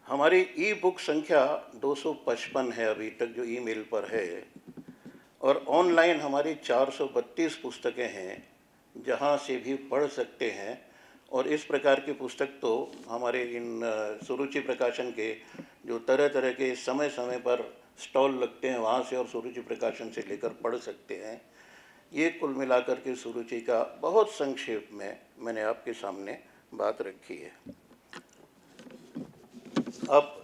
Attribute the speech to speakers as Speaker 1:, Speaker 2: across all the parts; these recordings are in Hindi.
Speaker 1: हमारी ई बुक संख्या 255 है अभी तक जो ईमेल पर है, और ऑनलाइन हमारी 432 पुस्तकें हैं जहां से भी पढ़ सकते हैं। और इस प्रकार की पुस्तक तो हमारे इन सुरुचि प्रकाशन के जो तरह तरह के समय समय पर स्टॉल लगते हैं वहाँ से और सुरुचि प्रकाशन से लेकर पढ़ सकते हैं। ये कुल मिलाकर के सुरुचि का बहुत संक्षेप में मैंने आपके सामने बात रखी है। अब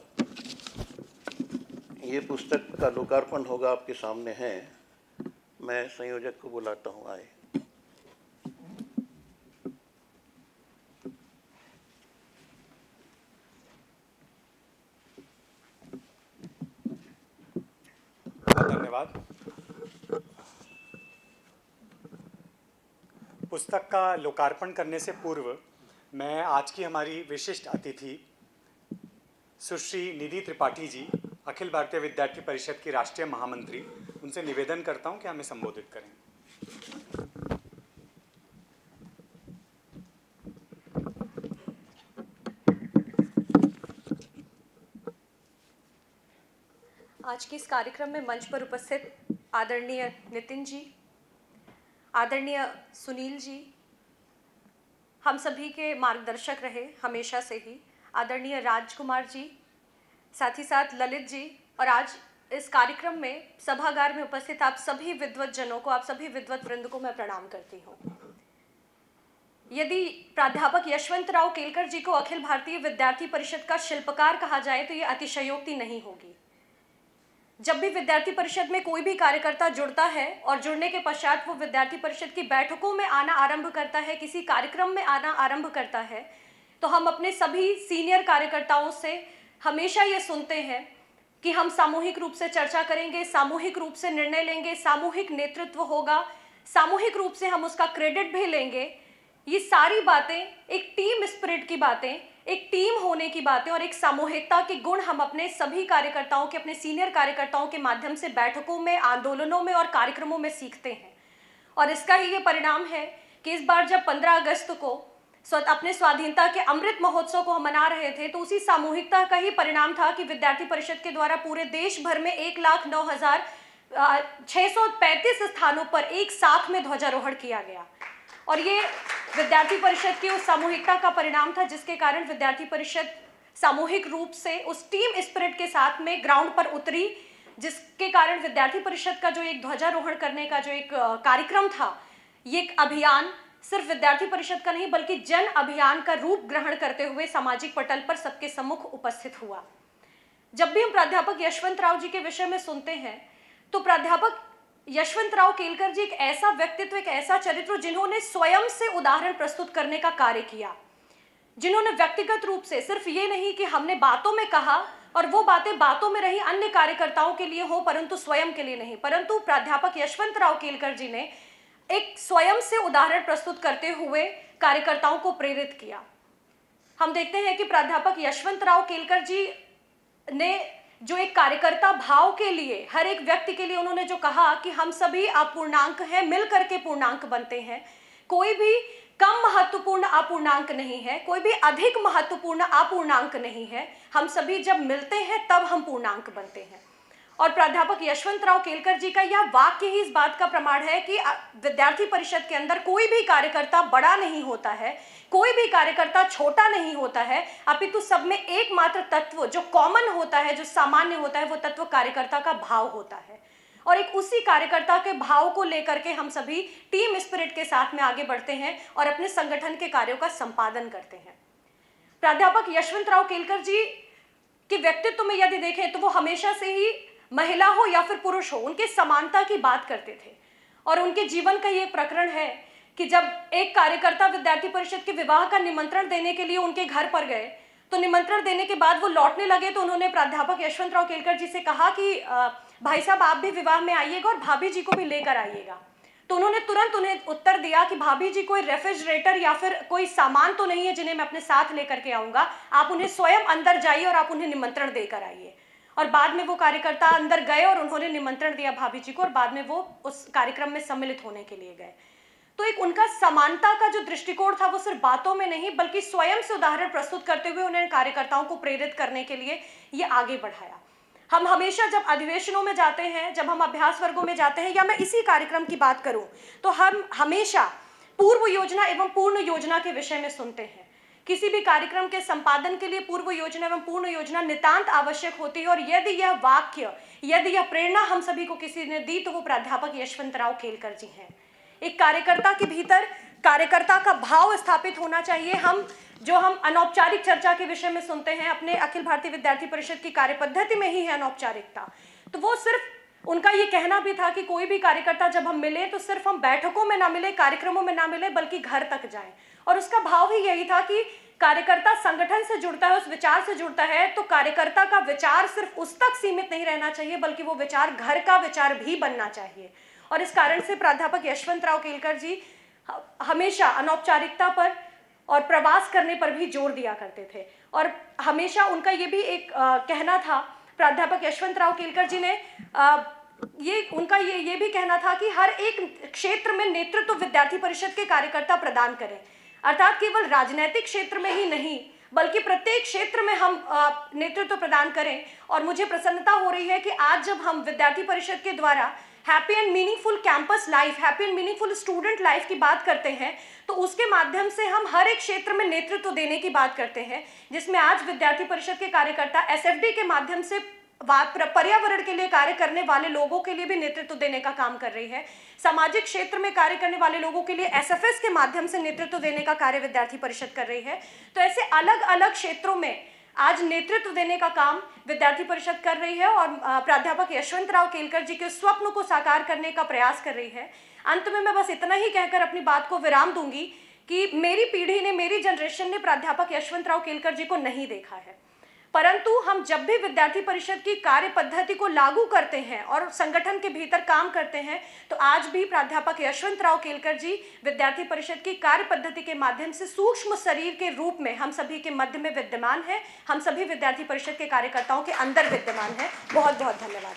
Speaker 1: ये पुस्तक का लोकार्पण होगा, आपके सामने है। मैं संयोजक को बुलाता हूँ, आए।
Speaker 2: धन्यवाद। पुस्तक का लोकार्पण करने से पूर्व मैं आज की हमारी विशिष्ट अतिथि सुश्री निधि त्रिपाठी जी, अखिल भारतीय विद्यार्थी परिषद की राष्ट्रीय महामंत्री, उनसे निवेदन करता हूं कि हमें संबोधित करें।
Speaker 3: आज के इस कार्यक्रम में मंच पर उपस्थित आदरणीय नितिन जी, आदरणीय सुनील जी, हम सभी के मार्गदर्शक रहे हमेशा से ही, आदरणीय राजकुमार जी, साथ ही साथ ललित जी, और आज इस कार्यक्रम में सभागार में उपस्थित आप सभी विद्वत जनों को, आप सभी विद्वत वृंद को मैं प्रणाम करती हूँ। यदि प्राध्यापक यशवंतराव केलकर जी को अखिल भारतीय विद्यार्थी परिषद का शिल्पकार कहा जाए तो ये अतिशयोक्ति नहीं होगी। जब भी विद्यार्थी परिषद में कोई भी कार्यकर्ता जुड़ता है और जुड़ने के पश्चात वो विद्यार्थी परिषद की बैठकों में आना आरंभ करता है, किसी कार्यक्रम में आना आरंभ करता है, तो हम अपने सभी सीनियर कार्यकर्ताओं से हमेशा ये सुनते हैं कि हम सामूहिक रूप से चर्चा करेंगे, सामूहिक रूप से निर्णय लेंगे, सामूहिक नेतृत्व होगा, सामूहिक रूप से हम उसका क्रेडिट भी लेंगे। ये सारी बातें एक टीम स्पिरिट की बातें, एक टीम होने की बातें और एक सामूहिकता के गुण हम अपने सभी कार्यकर्ताओं के, अपने सीनियर कार्यकर्ताओं के माध्यम से बैठकों में, आंदोलनों में और कार्यक्रमों में सीखते हैं। और इसका ही ये परिणाम है कि इस बार जब 15 अगस्त को अपने स्वाधीनता के अमृत महोत्सव को हम मना रहे थे, तो उसी सामूहिकता का ही परिणाम था कि विद्यार्थी परिषद के द्वारा पूरे देश भर में 1,09,635 स्थानों पर एक साथ में ध्वजारोहण किया गया। और ये विद्यार्थी परिषद की उस सामूहिकता का परिणाम था, जिसके कारण विद्यार्थी परिषद सामूहिक रूप से उस टीम स्पिरिट के साथ में ग्राउंड पर उतरी, जिसके कारण विद्यार्थी परिषद का जो एक ध्वजारोहण करने का जो एक कार्यक्रम था, ये एक अभियान सिर्फ विद्यार्थी परिषद का नहीं बल्कि जन अभियान का रूप ग्रहण करते हुए सामाजिक पटल पर सबके सम्मुख उपस्थित हुआ। जब भी हम प्राध्यापक यशवंतराव जी के विषय में सुनते हैं तो प्राध्यापक यशवंतराव केलकर जी एक ऐसा व्यक्तित्व, एक ऐसा चरित्र जिन्होंने स्वयं से उदाहरण प्रस्तुत करने का कार्य किया, जिन्होंने व्यक्तिगत रूप से सिर्फ ये नहीं कि हमने बातों में कहा और वो बातें बातों में रही अन्य कार्यकर्ताओं के लिए हो परंतु स्वयं के लिए नहीं, परंतु प्राध्यापक यशवंतराव केलकर जी ने एक स्वयं से उदाहरण प्रस्तुत करते हुए कार्यकर्ताओं को प्रेरित किया। हम देखते हैं कि प्राध्यापक यशवंतराव केलकर जी ने जो एक कार्यकर्ता भाव के लिए, हर एक व्यक्ति के लिए उन्होंने जो कहा कि हम सभी अपूर्णांक हैं, मिल करके पूर्णांक बनते हैं, कोई भी कम महत्वपूर्ण अपूर्णांक नहीं है, कोई भी अधिक महत्वपूर्ण अपूर्णांक नहीं है, हम सभी जब मिलते हैं तब हम पूर्णांक बनते हैं। और प्राध्यापक यशवंतराव केलकर जी का यह वाक्य ही इस बात का प्रमाण है कि विद्यार्थी परिषद के अंदर कोई भी कार्यकर्ता बड़ा नहीं होता है, कोई भी कार्यकर्ता छोटा नहीं होता है, अपितु सब में एकमात्र तत्व जो कॉमन होता है, जो सामान्य होता है, वो तत्व कार्यकर्ता का भाव होता है। और एक उसी कार्यकर्ता के भाव को लेकर के हम सभी टीम स्पिरिट के साथ में आगे बढ़ते हैं और अपने संगठन के कार्यों का संपादन करते हैं। प्राध्यापक यशवंतराव केलकर जी के व्यक्तित्व में यदि देखें तो वो हमेशा से ही महिला हो या फिर पुरुष हो, उनके समानता की बात करते थे। और उनके जीवन का ये प्रकरण है कि जब एक कार्यकर्ता विद्यार्थी परिषद के विवाह का निमंत्रण देने के लिए उनके घर पर गए, तो निमंत्रण देने के बाद वो लौटने लगे तो उन्होंने प्राध्यापक यशवंतराव केलकर जी से कहा कि भाई साहब आप भी विवाह में आइएगा और भाभी जी को भी लेकर आइएगा। तो उन्होंने तुरंत उन्हें उत्तर दिया कि भाभी जी कोई रेफ्रिजरेटर या फिर कोई सामान तो नहीं है जिन्हें मैं अपने साथ लेकर के आऊँगा, आप उन्हें स्वयं अंदर जाइए और आप उन्हें निमंत्रण देकर आइए। और बाद में वो कार्यकर्ता अंदर गए और उन्होंने निमंत्रण दिया भाभी जी को और बाद में वो उस कार्यक्रम में सम्मिलित होने के लिए गए। तो एक उनका समानता का जो दृष्टिकोण था वो सिर्फ बातों में नहीं बल्कि स्वयं से उदाहरण प्रस्तुत करते हुए उन्हें कार्यकर्ताओं को प्रेरित करने के लिए ये आगे बढ़ाया। हम हमेशा जब अधिवेशनों में जाते हैं, जब हम अभ्यास वर्गों में जाते हैं, या मैं इसी कार्यक्रम की बात करूं तो हम हमेशा पूर्व योजना एवं पूर्ण योजना के विषय में सुनते हैं। किसी भी कार्यक्रम के संपादन के लिए पूर्व योजना एवं पूर्ण योजना नितांत आवश्यक होती है, और यदि यह वाक्य, यदि यह प्रेरणा हम सभी को किसी ने दी तो वो प्राध्यापक यशवंतराव केलकर जी हैं। एक कार्यकर्ता के भीतर कार्यकर्ता का भाव स्थापित होना चाहिए। हम अनौपचारिक चर्चा के विषय में सुनते हैं, अपने अखिल भारतीय विद्यार्थी परिषद की कार्यपद्धति में ही है अनौपचारिकता। तो वो सिर्फ उनका ये कहना भी था कि कोई भी कार्यकर्ता जब हम मिले तो सिर्फ हम बैठकों में ना मिले, कार्यक्रमों में ना मिले, बल्कि घर तक जाएं। और उसका भाव ही यही था कि कार्यकर्ता संगठन से जुड़ता है, उस विचार से जुड़ता है, तो कार्यकर्ता का विचार सिर्फ उस तक सीमित नहीं रहना चाहिए बल्कि वो विचार घर का विचार भी बनना चाहिए। और इस कारण से प्राध्यापक यशवंतराव केलकर जी हमेशा अनौपचारिकता पर और प्रवास करने पर भी जोर दिया करते थे। और हमेशा उनका ये भी एक कहना था, प्राध्यापक यशवंतराव केलकर जी ने ये भी कहना था कि हर एक क्षेत्र में नेतृत्व विद्यार्थी परिषद के कार्यकर्ता प्रदान करें, अर्थात केवल राजनीतिक क्षेत्र में ही नहीं बल्कि प्रत्येक क्षेत्र में हम नेतृत्व प्रदान करें। और मुझे प्रसन्नता हो रही है कि आज जब हम विद्यार्थी परिषद के द्वारा happy and meaningful campus life, happy and meaningful student life की बात करते हैं तो उसके माध्यम से हम हर एक क्षेत्र में नेतृत्व देने की बात करते हैं, जिसमें आज विद्यार्थी परिषद के कार्यकर्ता एसएफडी के माध्यम से पर्यावरण के लिए कार्य करने वाले लोगों के लिए भी नेतृत्व देने का काम कर रही है। सामाजिक क्षेत्र में कार्य करने वाले लोगों के लिए एसएफएस के माध्यम से नेतृत्व देने का कार्य विद्यार्थी परिषद कर रही है। तो ऐसे अलग अलग क्षेत्रों में आज नेतृत्व देने का काम विद्यार्थी परिषद कर रही है और प्राध्यापक यशवंतराव केलकर जी के स्वप्न को साकार करने का प्रयास कर रही है। अंत में मैं बस इतना ही कहकर अपनी बात को विराम दूंगी कि मेरी पीढ़ी ने, मेरी जनरेशन ने प्राध्यापक यशवंतराव केलकर जी को नहीं देखा है, परंतु हम जब भी विद्यार्थी परिषद की कार्य पद्धति को लागू करते हैं और संगठन के भीतर काम करते हैं तो आज भी प्राध्यापक यशवंतराव केलकर जी विद्यार्थी परिषद की कार्य पद्धति के माध्यम से सूक्ष्म शरीर के रूप में हम सभी के मध्य में विद्यमान है, हम सभी विद्यार्थी परिषद के कार्यकर्ताओं के अंदर विद्यमान है। बहुत बहुत धन्यवाद।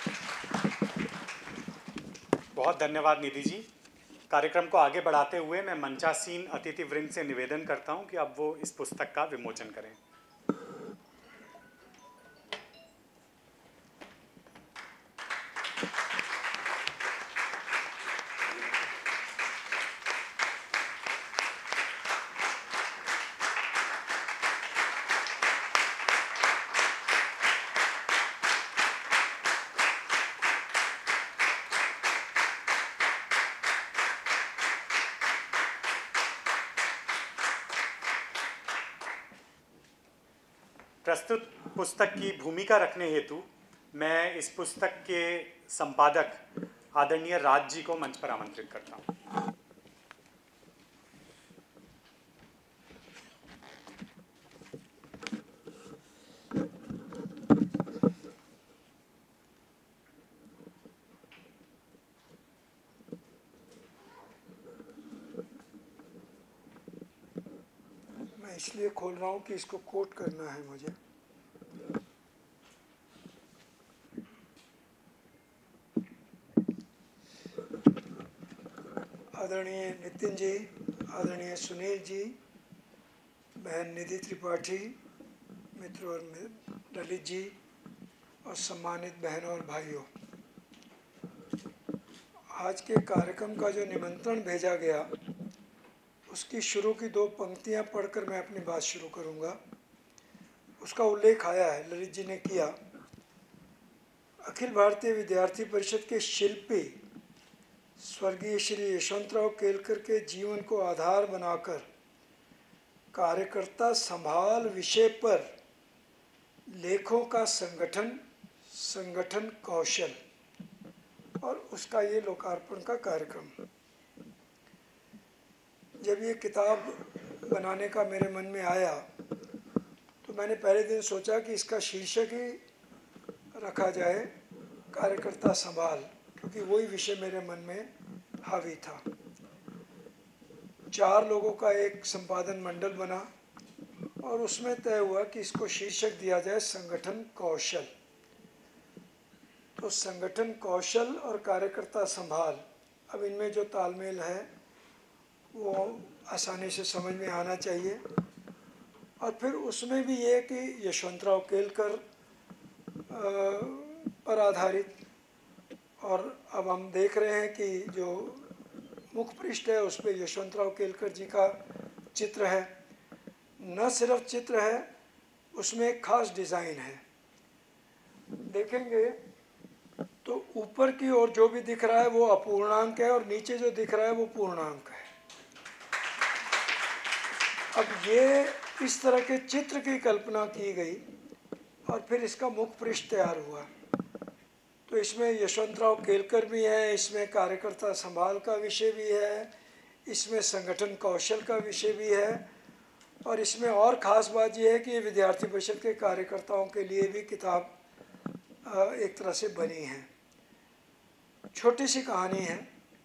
Speaker 2: बहुत धन्यवाद निधि जी। कार्यक्रम को आगे बढ़ाते हुए मैं मंचासीन अतिथि वृंद से निवेदन करता हूं कि अब वो इस पुस्तक का विमोचन करें। प्रस्तुत पुस्तक की भूमिका रखने हेतु मैं इस पुस्तक के संपादक आदरणीय राज जी को मंच पर आमंत्रित करता हूं।
Speaker 4: मैं इसलिए खोल रहा हूँ कि इसको कोट करना है मुझे। आदरणीय नितिन जी, आदरणीय सुनील जी, बहन निधि त्रिपाठी, मित्र और ललित जी और सम्मानित बहनों और भाइयों, आज के कार्यक्रम का जो निमंत्रण भेजा गया उसकी शुरू की 2 पंक्तियां पढ़कर मैं अपनी बात शुरू करूंगा। उसका उल्लेख आया है, ललित जी ने किया। अखिल भारतीय विद्यार्थी परिषद के शिल्पी स्वर्गीय श्री यशवंतराव केलकर के जीवन को आधार बनाकर कार्यकर्ता संभाल विषय पर लेखों का संगठन कौशल और उसका ये लोकार्पण का कार्यक्रम। जब ये किताब बनाने का मेरे मन में आया तो मैंने पहले दिन सोचा कि इसका शीर्षक ही रखा जाए कार्यकर्ता संभाल, क्योंकि वही विषय मेरे मन में हावी था। 4 लोगों का एक संपादन मंडल बना और उसमें तय हुआ कि इसको शीर्षक दिया जाए संगठन कौशल। तो संगठन कौशल और कार्यकर्ता संभाल, अब इनमें जो तालमेल है वो आसानी से समझ में आना चाहिए। और फिर उसमें भी ये कि यशवंतराव केलकर पर आधारित, और अब हम देख रहे हैं कि जो मुख पृष्ठ है उस पर यशवंतराव केलकर जी का चित्र है। न सिर्फ चित्र है, उसमें एक खास डिज़ाइन है। देखेंगे तो ऊपर की ओर जो भी दिख रहा है वो अपूर्णांक है और नीचे जो दिख रहा है वो पूर्णांक है। अब ये इस तरह के चित्र की कल्पना की गई और फिर इसका मुख पृष्ठ तैयार हुआ। तो इसमें यशवंतराव केलकर भी हैं, इसमें कार्यकर्ता संभाल का विषय भी है, इसमें संगठन कौशल का विषय भी है, और इसमें और ख़ास बात यह है कि ये विद्यार्थी परिषद के कार्यकर्ताओं के लिए भी किताब एक तरह से बनी है। छोटी सी कहानी है।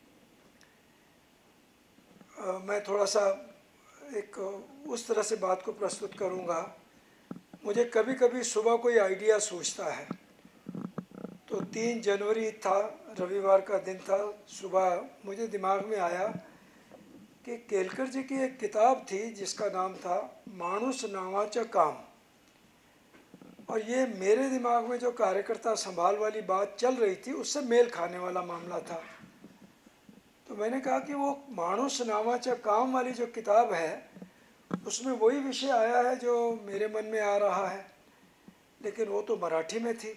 Speaker 4: मैं थोड़ा सा एक उस तरह से बात को प्रस्तुत करूँगा। मुझे कभी कभी सुबह कोई आइडिया सूझता है। तो 3 जनवरी था, रविवार का दिन था। सुबह मुझे दिमाग में आया कि केलकर जी की एक किताब थी जिसका नाम था माणूस नावाचं काम, और ये मेरे दिमाग में जो कार्यकर्ता संभाल वाली बात चल रही थी उससे मेल खाने वाला मामला था। तो मैंने कहा कि वो माणूस नावाचं काम वाली जो किताब है उसमें वही विषय आया है जो मेरे मन में आ रहा है, लेकिन वो तो मराठी में थी।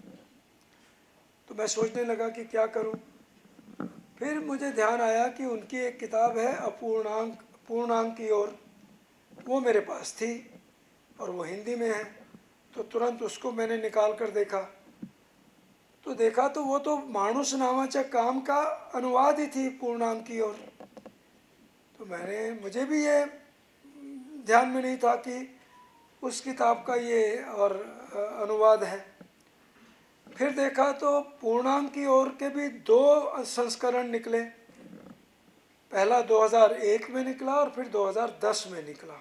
Speaker 4: तो मैं सोचने लगा कि क्या करूं। फिर मुझे ध्यान आया कि उनकी एक किताब है अपूर्णांक पूर्णांक की ओर, वो मेरे पास थी और वो हिंदी में है। तो तुरंत उसको मैंने निकाल कर देखा, तो देखा तो वो तो माणूस नावाच्या काम का अनुवाद ही थी पूर्णांक की ओर। तो मुझे भी ये ध्यान में नहीं था कि उस किताब का ये और अनुवाद है। फिर देखा तो पूर्णांक की ओर के भी 2 संस्करण निकले। पहला 2001 में निकला और फिर 2010 में निकला।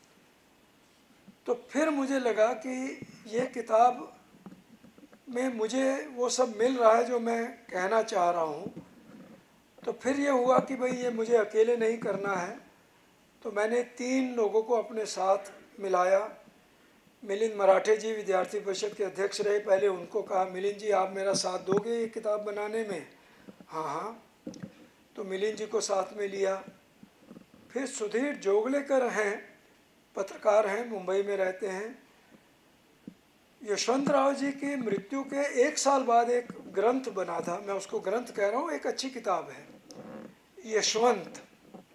Speaker 4: तो फिर मुझे लगा कि ये किताब में मुझे वो सब मिल रहा है जो मैं कहना चाह रहा हूँ। तो फिर ये हुआ कि भाई ये मुझे अकेले नहीं करना है। तो मैंने 3 लोगों को अपने साथ मिलाया। मिलिंद मराठे जी विद्यार्थी परिषद के अध्यक्ष रहे। पहले उनको कहा, मिलिंद जी आप मेरा साथ दोगे ये किताब बनाने में? हाँ हाँ। तो मिलिंद जी को साथ में लिया। फिर सुधीर जोगलेकर हैं, पत्रकार हैं, मुंबई में रहते हैं। यशवंतराव जी की मृत्यु के 1 साल बाद एक ग्रंथ बना था, मैं उसको ग्रंथ कह रहा हूँ, एक अच्छी किताब है यशवंत।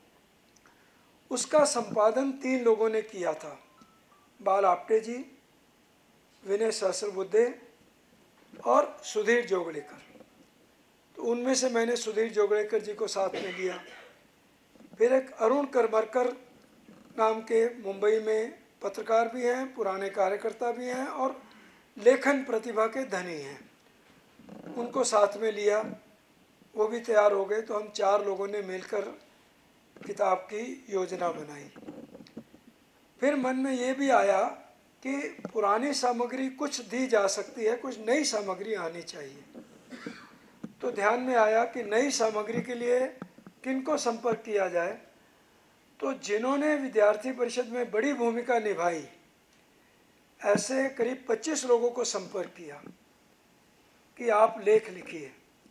Speaker 4: उसका संपादन 3 लोगों ने किया था, बाल आप्टे जी, विनय सहस्रबुद्धे और सुधीर जोगलेकर। तो उनमें से मैंने सुधीर जोगलेकर जी को साथ में लिया। फिर एक अरुण करमरकर नाम के मुंबई में पत्रकार भी हैं, पुराने कार्यकर्ता भी हैं और लेखन प्रतिभा के धनी हैं, उनको साथ में लिया। वो भी तैयार हो गए। तो हम 4 लोगों ने मिलकर किताब की योजना बनाई। फिर मन में ये भी आया कि पुरानी सामग्री कुछ दी जा सकती है, कुछ नई सामग्री आनी चाहिए। तो ध्यान में आया कि नई सामग्री के लिए किनको संपर्क किया जाए। तो जिन्होंने विद्यार्थी परिषद में बड़ी भूमिका निभाई, ऐसे करीब 25 लोगों को संपर्क किया कि आप लेख लिखिए।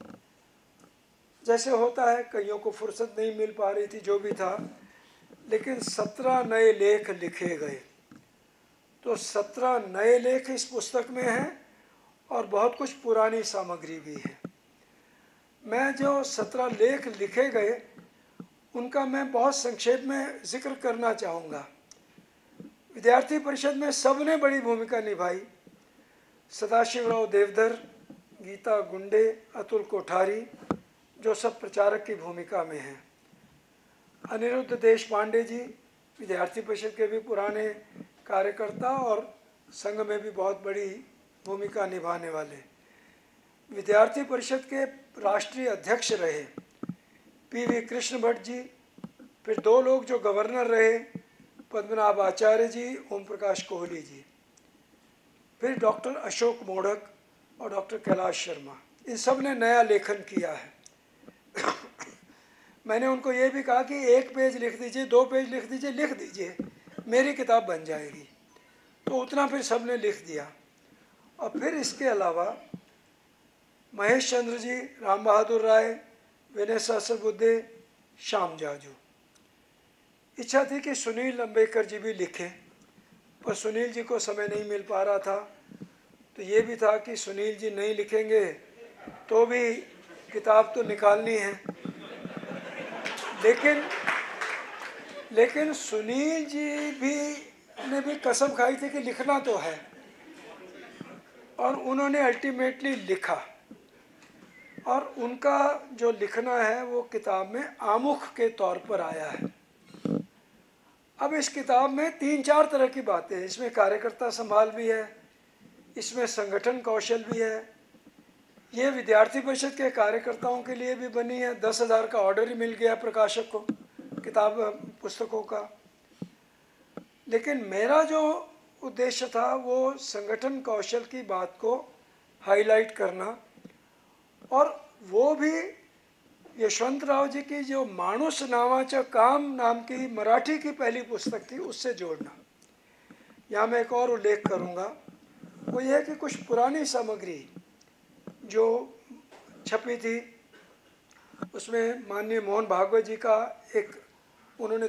Speaker 4: जैसे होता है, कईयों को फुर्सत नहीं मिल पा रही थी, जो भी था, लेकिन 17 नए लेख लिखे गए। तो 17 नए लेख इस पुस्तक में हैं और बहुत कुछ पुरानी सामग्री भी है। मैं जो 17 लेख लिखे गए उनका मैं बहुत संक्षेप में जिक्र करना चाहूँगा। विद्यार्थी परिषद में सबने बड़ी भूमिका निभाई। सदाशिवराव देवधर, गीता गुंडे, अतुल कोठारी, जो सब प्रचारक की भूमिका में हैं। अनिरुद्ध देशपांडे जी विद्यार्थी परिषद के भी पुराने कार्यकर्ता और संघ में भी बहुत बड़ी भूमिका निभाने वाले। विद्यार्थी परिषद के राष्ट्रीय अध्यक्ष रहे पीवी कृष्ण भट्ट जी। फिर 2 लोग जो गवर्नर रहे, पद्मनाभ आचार्य जी, ओम प्रकाश कोहली जी। फिर डॉक्टर अशोक मोढ़क और डॉक्टर कैलाश शर्मा, इन सब ने नया लेखन किया है। मैंने उनको ये भी कहा कि 1 पेज लिख दीजिए, 2 पेज लिख दीजिए, मेरी किताब बन जाएगी। तो उतना फिर सब ने लिख दिया। और फिर इसके अलावा महेश चंद्र जी, राम बहादुर राय, विनय सहस्रबुद्धे, श्याम जाजू। इच्छा थी कि सुनील अंबेडकर जी भी लिखें, पर सुनील जी को समय नहीं मिल पा रहा था। तो ये भी था कि सुनील जी नहीं लिखेंगे तो भी किताब तो निकालनी है। लेकिन सुनील जी ने भी कसम खाई थी कि लिखना तो है, और उन्होंने अल्टीमेटली लिखा। और उनका जो लिखना है वो किताब में आमुख के तौर पर आया है। अब इस किताब में 3-4 तरह की बातें हैं। इसमें कार्यकर्ता संभाल भी है, इसमें संगठन कौशल भी है। ये विद्यार्थी परिषद के कार्यकर्ताओं के लिए भी बनी है। 10,000 का ऑर्डर ही मिल गया प्रकाशक को किताब पुस्तकों का। लेकिन मेरा जो उद्देश्य था वो संगठन कौशल की बात को हाईलाइट करना, और वो भी यशवंतराव जी की जो माणूस नावाचा काम नाम की मराठी की पहली पुस्तक थी उससे जोड़ना। यहाँ मैं एक और उल्लेख करूँगा, वो ये है कि कुछ पुरानी सामग्री जो छपी थी उसमें माननीय मोहन भागवत जी का एक उन्होंने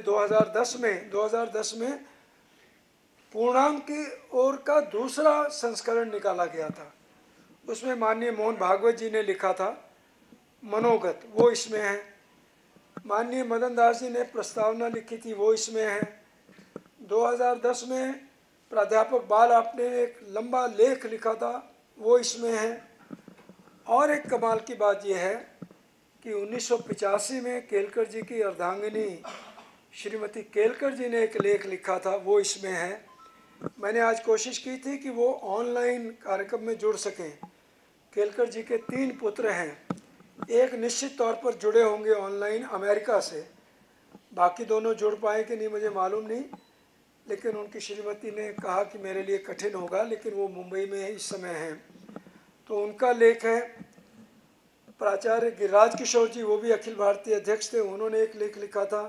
Speaker 4: 2010 में पूर्णांक की ओर का दूसरा संस्करण निकाला गया था। उसमें माननीय मोहन भागवत जी ने लिखा था मनोगत, वो इसमें है। माननीय मदन दास जी ने प्रस्तावना लिखी थी, वो इसमें है। 2010 में प्राध्यापक बाल आपने एक लंबा लेख लिखा था, वो इसमें है। और एक कमाल की बात यह है कि 1985 में केलकर जी की अर्धांगिनी श्रीमती केलकर जी ने एक लेख लिखा था, वो इसमें है। मैंने आज कोशिश की थी कि वो ऑनलाइन कार्यक्रम में जुड़ सकें। केलकर जी के 3 पुत्र हैं, एक निश्चित तौर पर जुड़े होंगे ऑनलाइन अमेरिका से, बाकी दोनों जुड़ पाए कि नहीं मुझे मालूम नहीं। लेकिन उनकी श्रीमती ने कहा कि मेरे लिए कठिन होगा, लेकिन वो मुंबई में इस समय हैं। तो उनका लेख है। प्राचार्य गिरिराज किशोर जी, वो भी अखिल भारतीय अध्यक्ष थे, उन्होंने एक लेख लिखा था।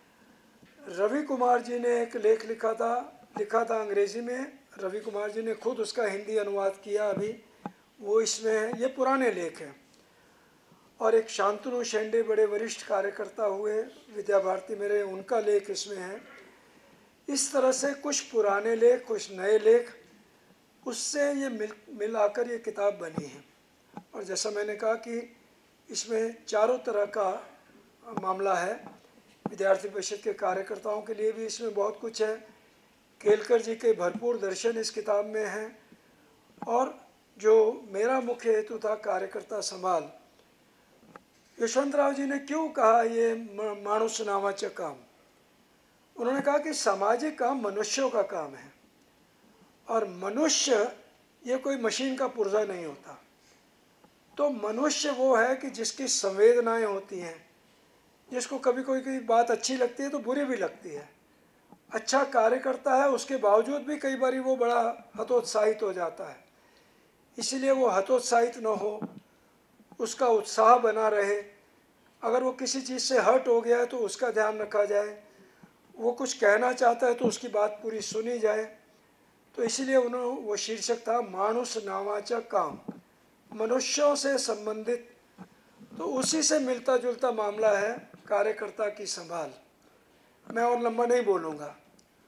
Speaker 4: रवि कुमार जी ने एक लेख लिखा था अंग्रेजी में। रवि कुमार जी ने खुद उसका हिंदी अनुवाद किया अभी, वो इसमें है। ये पुराने लेख हैं। और एक शांतनु शेंडे, बड़े वरिष्ठ कार्यकर्ता हुए विद्या भारती मेरे, उनका लेख इसमें है। इस तरह से कुछ पुराने लेख, कुछ नए लेख, उससे ये मिलाकर ये किताब बनी है। और जैसा मैंने कहा कि इसमें चारों तरह का मामला है। विद्यार्थी परिषद के कार्यकर्ताओं के लिए भी इसमें बहुत कुछ है। केलकर जी के भरपूर दर्शन इस किताब में हैं। और जो मेरा मुख्य हेतु था कार्यकर्ता संभाल, यशवंतराव जी ने क्यों कहा ये माणूस नावाचा काम? उन्होंने कहा कि सामाजिक काम मनुष्यों का काम है, और मनुष्य ये कोई मशीन का पुर्जा नहीं होता। तो मनुष्य वो है कि जिसकी संवेदनाएं होती हैं, जिसको कभी कोई बात अच्छी लगती है तो बुरी भी लगती है। अच्छा कार्यकर्ता है, उसके बावजूद भी कई बार वो बड़ा हतोत्साहित हो जाता है। इसलिए वो हतोत्साहित न हो, उसका उत्साह बना रहे। अगर वो किसी चीज़ से हर्ट हो गया है तो उसका ध्यान रखा जाए। वो कुछ कहना चाहता है तो उसकी बात पूरी सुनी जाए। तो इसलिए उन्होंने वो शीर्षक था माणूस नावाचा काम, मनुष्यों से संबंधित। तो उसी से मिलता जुलता मामला है कार्यकर्ता की संभाल। मैं और लंबा नहीं बोलूँगा।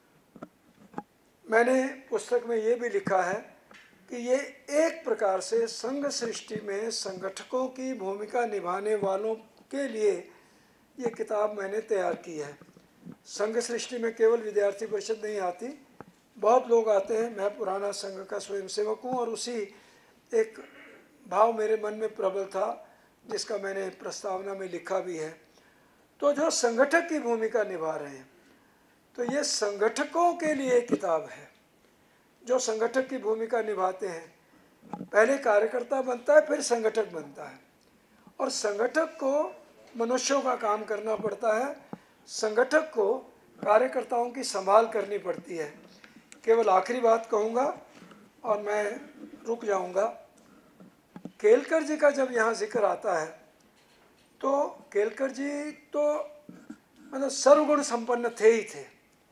Speaker 4: मैंने पुस्तक में ये भी लिखा है कि ये एक प्रकार से संघ सृष्टि में संगठकों की भूमिका निभाने वालों के लिए ये किताब मैंने तैयार की है। संघ सृष्टि में केवल विद्यार्थी परिषद नहीं आती, बहुत लोग आते हैं। मैं पुराना संघ का स्वयंसेवक हूँ, और उसी एक भाव मेरे मन में प्रबल था जिसका मैंने प्रस्तावना में लिखा भी है। तो जो संगठक की भूमिका निभा रहे हैं, तो ये संगठकों के लिए किताब है। जो संगठक की भूमिका निभाते हैं, पहले कार्यकर्ता बनता है, फिर संगठक बनता है। और संगठक को मनुष्यों का काम करना पड़ता है, संगठक को कार्यकर्ताओं की संभाल करनी पड़ती है। केवल आखिरी बात कहूँगा और मैं रुक जाऊँगा। केलकर जी का जब यहाँ जिक्र आता है तो केलकर जी तो मतलब सर्वगुण संपन्न थे ही थे,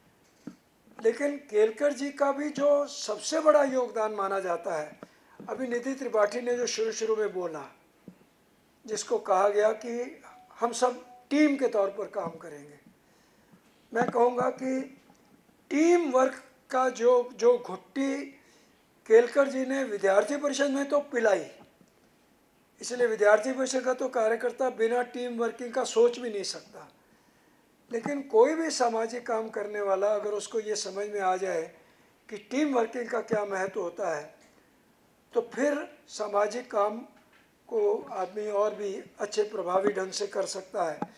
Speaker 4: लेकिन केलकर जी का भी जो सबसे बड़ा योगदान माना जाता है, अभी निधि त्रिपाठी ने जो शुरू शुरू में बोला, जिसको कहा गया कि हम सब टीम के तौर पर काम करेंगे, मैं कहूँगा कि टीम वर्क का जो घुट्टी केलकर जी ने विद्यार्थी परिषद में तो पिलाई, इसलिए विद्यार्थी परिषद का तो कार्यकर्ता बिना टीम वर्किंग का सोच भी नहीं सकता। लेकिन कोई भी सामाजिक काम करने वाला अगर उसको ये समझ में आ जाए कि टीम वर्किंग का क्या महत्व होता है, तो फिर सामाजिक काम को आदमी और भी अच्छे प्रभावी ढंग से कर सकता है।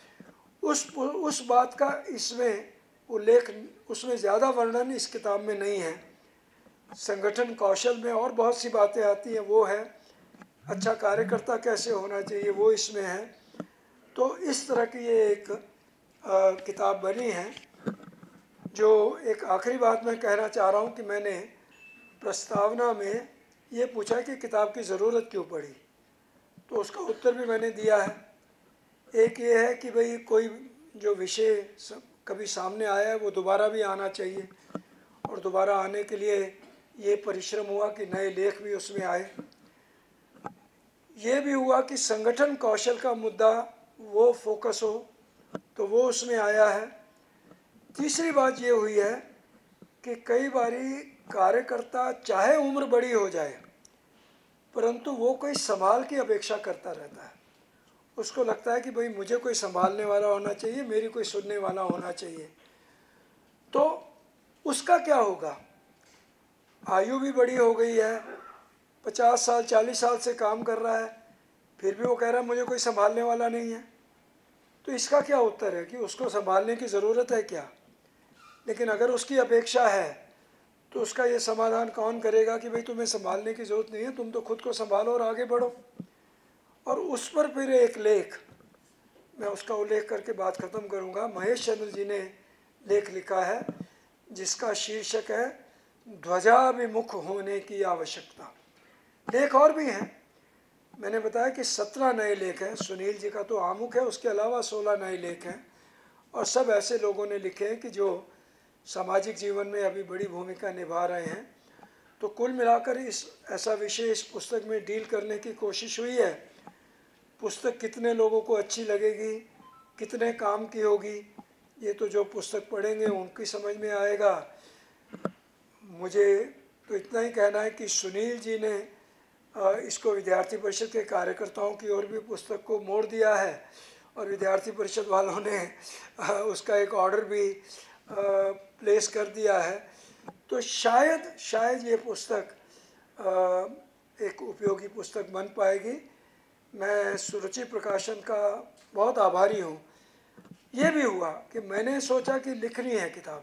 Speaker 4: उस बात का इसमें उल्लेख, उसमें ज़्यादा वर्णन इस किताब में नहीं है। संगठन कौशल में और बहुत सी बातें आती हैं, वो है अच्छा कार्यकर्ता कैसे होना चाहिए, वो इसमें है। तो इस तरह की ये एक किताब बनी है। जो एक आखिरी बात मैं कहना चाह रहा हूँ कि मैंने प्रस्तावना में ये पूछा कि किताब की ज़रूरत क्यों पड़ी, तो उसका उत्तर भी मैंने दिया है। एक ये है कि भाई कोई जो विषय कभी सामने आया है वो दोबारा भी आना चाहिए, और दोबारा आने के लिए ये परिश्रम हुआ कि नए लेख भी उसमें आए। ये भी हुआ कि संगठन कौशल का मुद्दा वो फोकस हो, तो वो उसमें आया है। तीसरी बात ये हुई है कि कई बारी कार्यकर्ता चाहे उम्र बड़ी हो जाए, परंतु वो कोई संभाल की अपेक्षा करता रहता है। उसको लगता है कि भाई मुझे कोई संभालने वाला होना चाहिए, मेरी कोई सुनने वाला होना चाहिए। तो उसका क्या होगा? आयु भी बड़ी हो गई है, 50 साल 40 साल से काम कर रहा है, फिर भी वो कह रहा है मुझे कोई संभालने वाला नहीं है। तो इसका क्या उत्तर है कि उसको संभालने की ज़रूरत है क्या? लेकिन अगर उसकी अपेक्षा है तो उसका ये समाधान कौन करेगा कि भाई तुम्हें संभालने की ज़रूरत नहीं है, तुम तो खुद को संभालो और आगे बढ़ो। और उस पर फिर एक लेख, मैं उसका उल्लेख करके बात ख़त्म करूँगा। महेश चंद्र जी ने लेख लिखा है जिसका शीर्षक है ध्वजाभिमुख होने की आवश्यकता। लेख और भी हैं, मैंने बताया कि 17 नए लेख हैं। सुनील जी का तो आमुख है, उसके अलावा 16 नए लेख हैं, और सब ऐसे लोगों ने लिखे हैं कि जो सामाजिक जीवन में अभी बड़ी भूमिका निभा रहे हैं। तो कुल मिलाकर इस ऐसा विषय इस पुस्तक में डील करने की कोशिश हुई है। पुस्तक कितने लोगों को अच्छी लगेगी, कितने काम की होगी, ये तो जो पुस्तक पढ़ेंगे उनकी समझ में आएगा। मुझे तो इतना ही कहना है कि सुनील जी ने इसको विद्यार्थी परिषद के कार्यकर्ताओं की ओर भी पुस्तक को मोड़ दिया है, और विद्यार्थी परिषद वालों ने उसका एक ऑर्डर भी प्लेस कर दिया है। तो शायद ये पुस्तक एक उपयोगी पुस्तक बन पाएगी। मैं सुरुचि प्रकाशन का बहुत आभारी हूँ। ये भी हुआ कि मैंने सोचा कि लिखनी है किताब,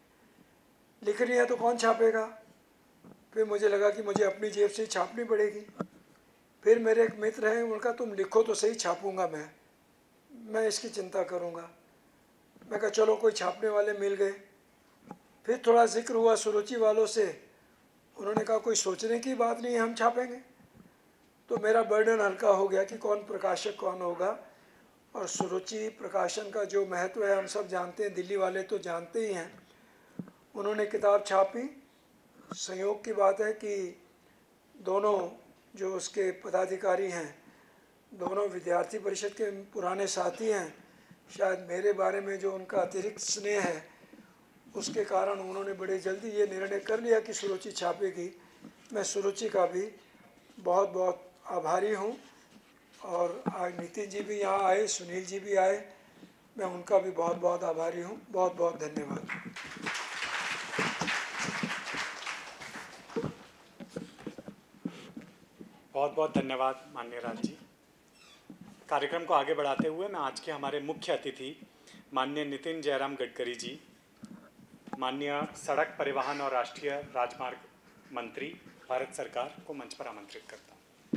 Speaker 4: लिखनी है तो कौन छापेगा? फिर मुझे लगा कि मुझे अपनी जेब से छापनी पड़ेगी। फिर मेरे एक मित्र हैं, उनका तुम लिखो तो सही, छापूंगा मैं इसकी चिंता करूँगा। मैं कहा चलो कोई छापने वाले मिल गए। फिर थोड़ा जिक्र हुआ सुरुचि वालों से, उन्होंने कहा कोई सोचने की बात नहीं है, हम छापेंगे। तो मेरा बर्डन हल्का हो गया कि कौन प्रकाशक कौन होगा। और सुरुचि प्रकाशन का जो महत्व है हम सब जानते हैं, दिल्ली वाले तो जानते ही हैं। उन्होंने किताब छापी। संयोग की बात है कि दोनों जो उसके पदाधिकारी हैं, दोनों विद्यार्थी परिषद के पुराने साथी हैं। शायद मेरे बारे में जो उनका अतिरिक्त स्नेह है, उसके कारण उन्होंने बड़े जल्दी ये निर्णय कर लिया कि सुरुचि छापेगी। मैं सुरुचि का भी बहुत बहुत आभारी हूँ। और आज नितिन जी भी यहाँ आए, सुनील जी भी आए, मैं उनका भी बहुत बहुत आभारी हूँ। बहुत बहुत धन्यवाद।
Speaker 2: बहुत बहुत धन्यवाद माननीय राज जी। कार्यक्रम को आगे बढ़ाते हुए मैं आज के हमारे मुख्य अतिथि माननीय नितिन जयराम गडकरी जी, माननीय सड़क परिवहन और राष्ट्रीय राजमार्ग मंत्री भारत सरकार को मंच पर आमंत्रित करता हूँ।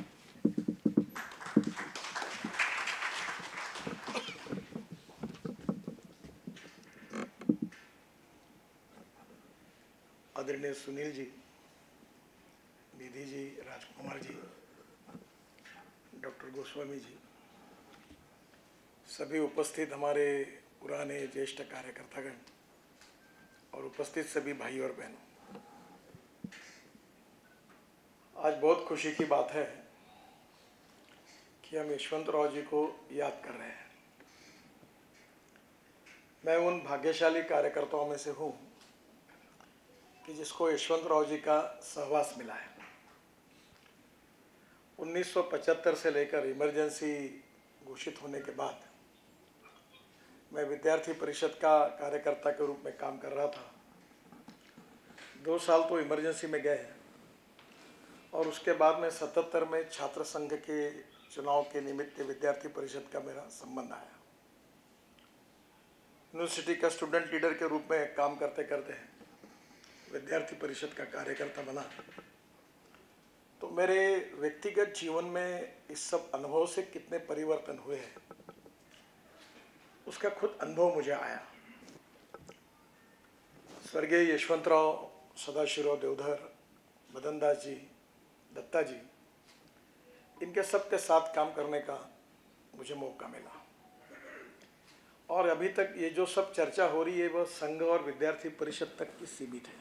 Speaker 5: आदरणीय सुनील जी, निधि जी, राजकुमार जी, डॉक्टर गोस्वामी जी, सभी उपस्थित हमारे पुराने ज्येष्ठ कार्यकर्तागण और उपस्थित सभी भाई और बहनों, आज बहुत खुशी की बात है कि हम यशवंतराव जी को याद कर रहे हैं। मैं उन भाग्यशाली कार्यकर्ताओं में से हूँ कि जिसको यशवंतराव जी का सहवास मिला है। 1975 से लेकर इमरजेंसी घोषित होने के बाद मैं विद्यार्थी परिषद का कार्यकर्ता के रूप में काम कर रहा था। 2 साल तो इमरजेंसी में गए और उसके बाद में 77 में छात्र संघ के चुनाव के निमित्त विद्यार्थी परिषद का मेरा संबंध आया। यूनिवर्सिटी का स्टूडेंट लीडर के रूप में काम करते करते विद्यार्थी परिषद का कार्यकर्ता बना। तो मेरे व्यक्तिगत जीवन में इस सब अनुभव से कितने परिवर्तन हुए हैं उसका खुद अनुभव मुझे आया। स्वर्गीय यशवंतराव, सदाशिवराव देवधर, मदन दास जी, दत्ता जी, इनके सबके साथ काम करने का मुझे मौका मिला। और अभी तक ये जो सब चर्चा हो रही है वह संघ और विद्यार्थी परिषद तक की सीमित है,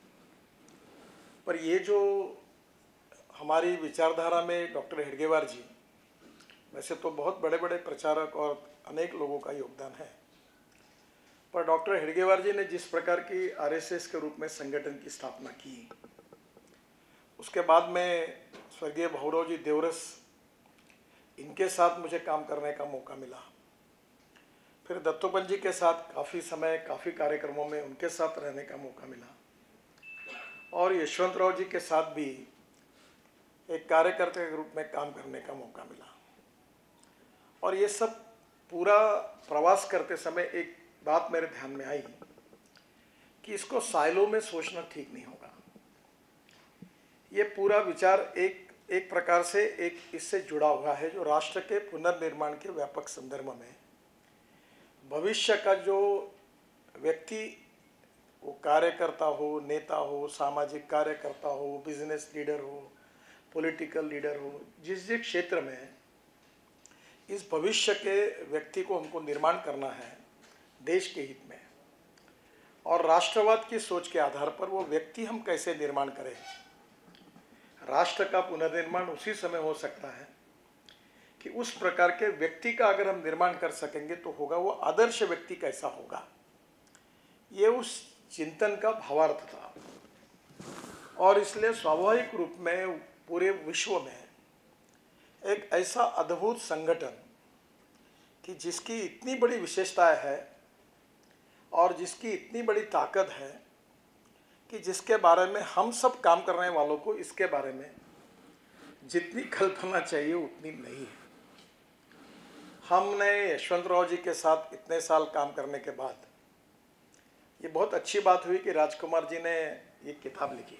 Speaker 5: पर ये जो हमारी विचारधारा में डॉक्टर हेडगेवार जी, वैसे तो बहुत बड़े बड़े प्रचारक और अनेक लोगों का योगदान है, पर डॉक्टर हेडगेवार जी ने जिस प्रकार की आरएसएस के रूप में संगठन की स्थापना की, उसके बाद में स्वर्गीय भौरव जी देवरस, इनके साथ मुझे काम करने का मौका मिला। फिर दत्तोपंत जी के साथ काफ़ी समय, काफ़ी कार्यक्रमों में उनके साथ रहने का मौका मिला और यशवंतराव जी के साथ भी एक कार्यकर्ता के रूप में काम करने का मौका मिला। और ये सब पूरा प्रवास करते समय एक बात मेरे ध्यान में आई कि इसको साइलो में सोचना ठीक नहीं होगा। ये पूरा विचार एक प्रकार से एक इससे जुड़ा हुआ है जो राष्ट्र के पुनर्निर्माण के व्यापक संदर्भ में भविष्य का जो व्यक्ति, वो कार्यकर्ता हो, नेता हो, सामाजिक कार्यकर्ता हो, बिजनेस लीडर हो, पॉलिटिकल लीडर हो, जिस जिस क्षेत्र में इस भविष्य के व्यक्ति को हमको निर्माण करना है देश के हित में, और राष्ट्रवाद की सोच के आधार पर वो व्यक्ति हम कैसे निर्माण करें। राष्ट्र का पुनर्निर्माण उसी समय हो सकता है कि उस प्रकार के व्यक्ति का अगर हम निर्माण कर सकेंगे तो होगा, वो आदर्श व्यक्ति कैसा होगा। ये उस चिंतन का भावार्थ था और इसलिए स्वाभाविक रूप में पूरे विश्व में एक ऐसा अद्भुत संगठन कि जिसकी इतनी बड़ी विशेषताएं है और जिसकी इतनी बड़ी ताकत है कि जिसके बारे में हम सब काम करने वालों को इसके बारे में जितनी कल्पना चाहिए उतनी नहीं है। हमने यशवंतराव जी के साथ इतने साल काम करने के बाद ये बहुत अच्छी बात हुई कि राजकुमार जी ने ये किताब लिखी,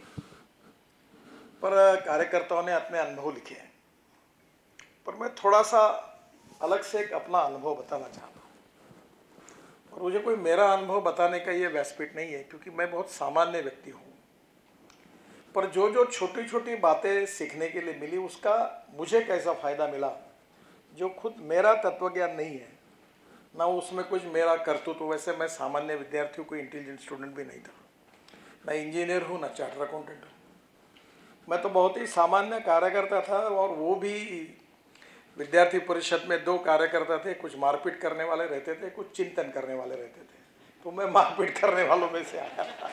Speaker 5: पर कार्यकर्ताओं ने अपने अनुभव लिखे हैं। पर मैं थोड़ा सा अलग से एक अपना अनुभव बताना चाहता हूँ। और मुझे कोई मेरा अनुभव बताने का ये व्यासपीठ नहीं है क्योंकि मैं बहुत सामान्य व्यक्ति हूँ, पर जो जो छोटी छोटी बातें सीखने के लिए मिली उसका मुझे कैसा फ़ायदा मिला, जो खुद मेरा तत्वज्ञान नहीं है ना उसमें कुछ मेरा कर्तृत्व। वैसे मैं सामान्य विद्यार्थी हूँ, कोई इंटेलिजेंट स्टूडेंट भी नहीं था, ना इंजीनियर हूँ ना चार्टर अकाउंटेंट हूँ। मैं तो बहुत ही सामान्य कार्यकर्ता था और वो भी विद्यार्थी परिषद में 2 कार्यकर्ता थे, कुछ मारपीट करने वाले रहते थे, कुछ चिंतन करने वाले रहते थे। तो मैं मारपीट करने वालों में से आया था,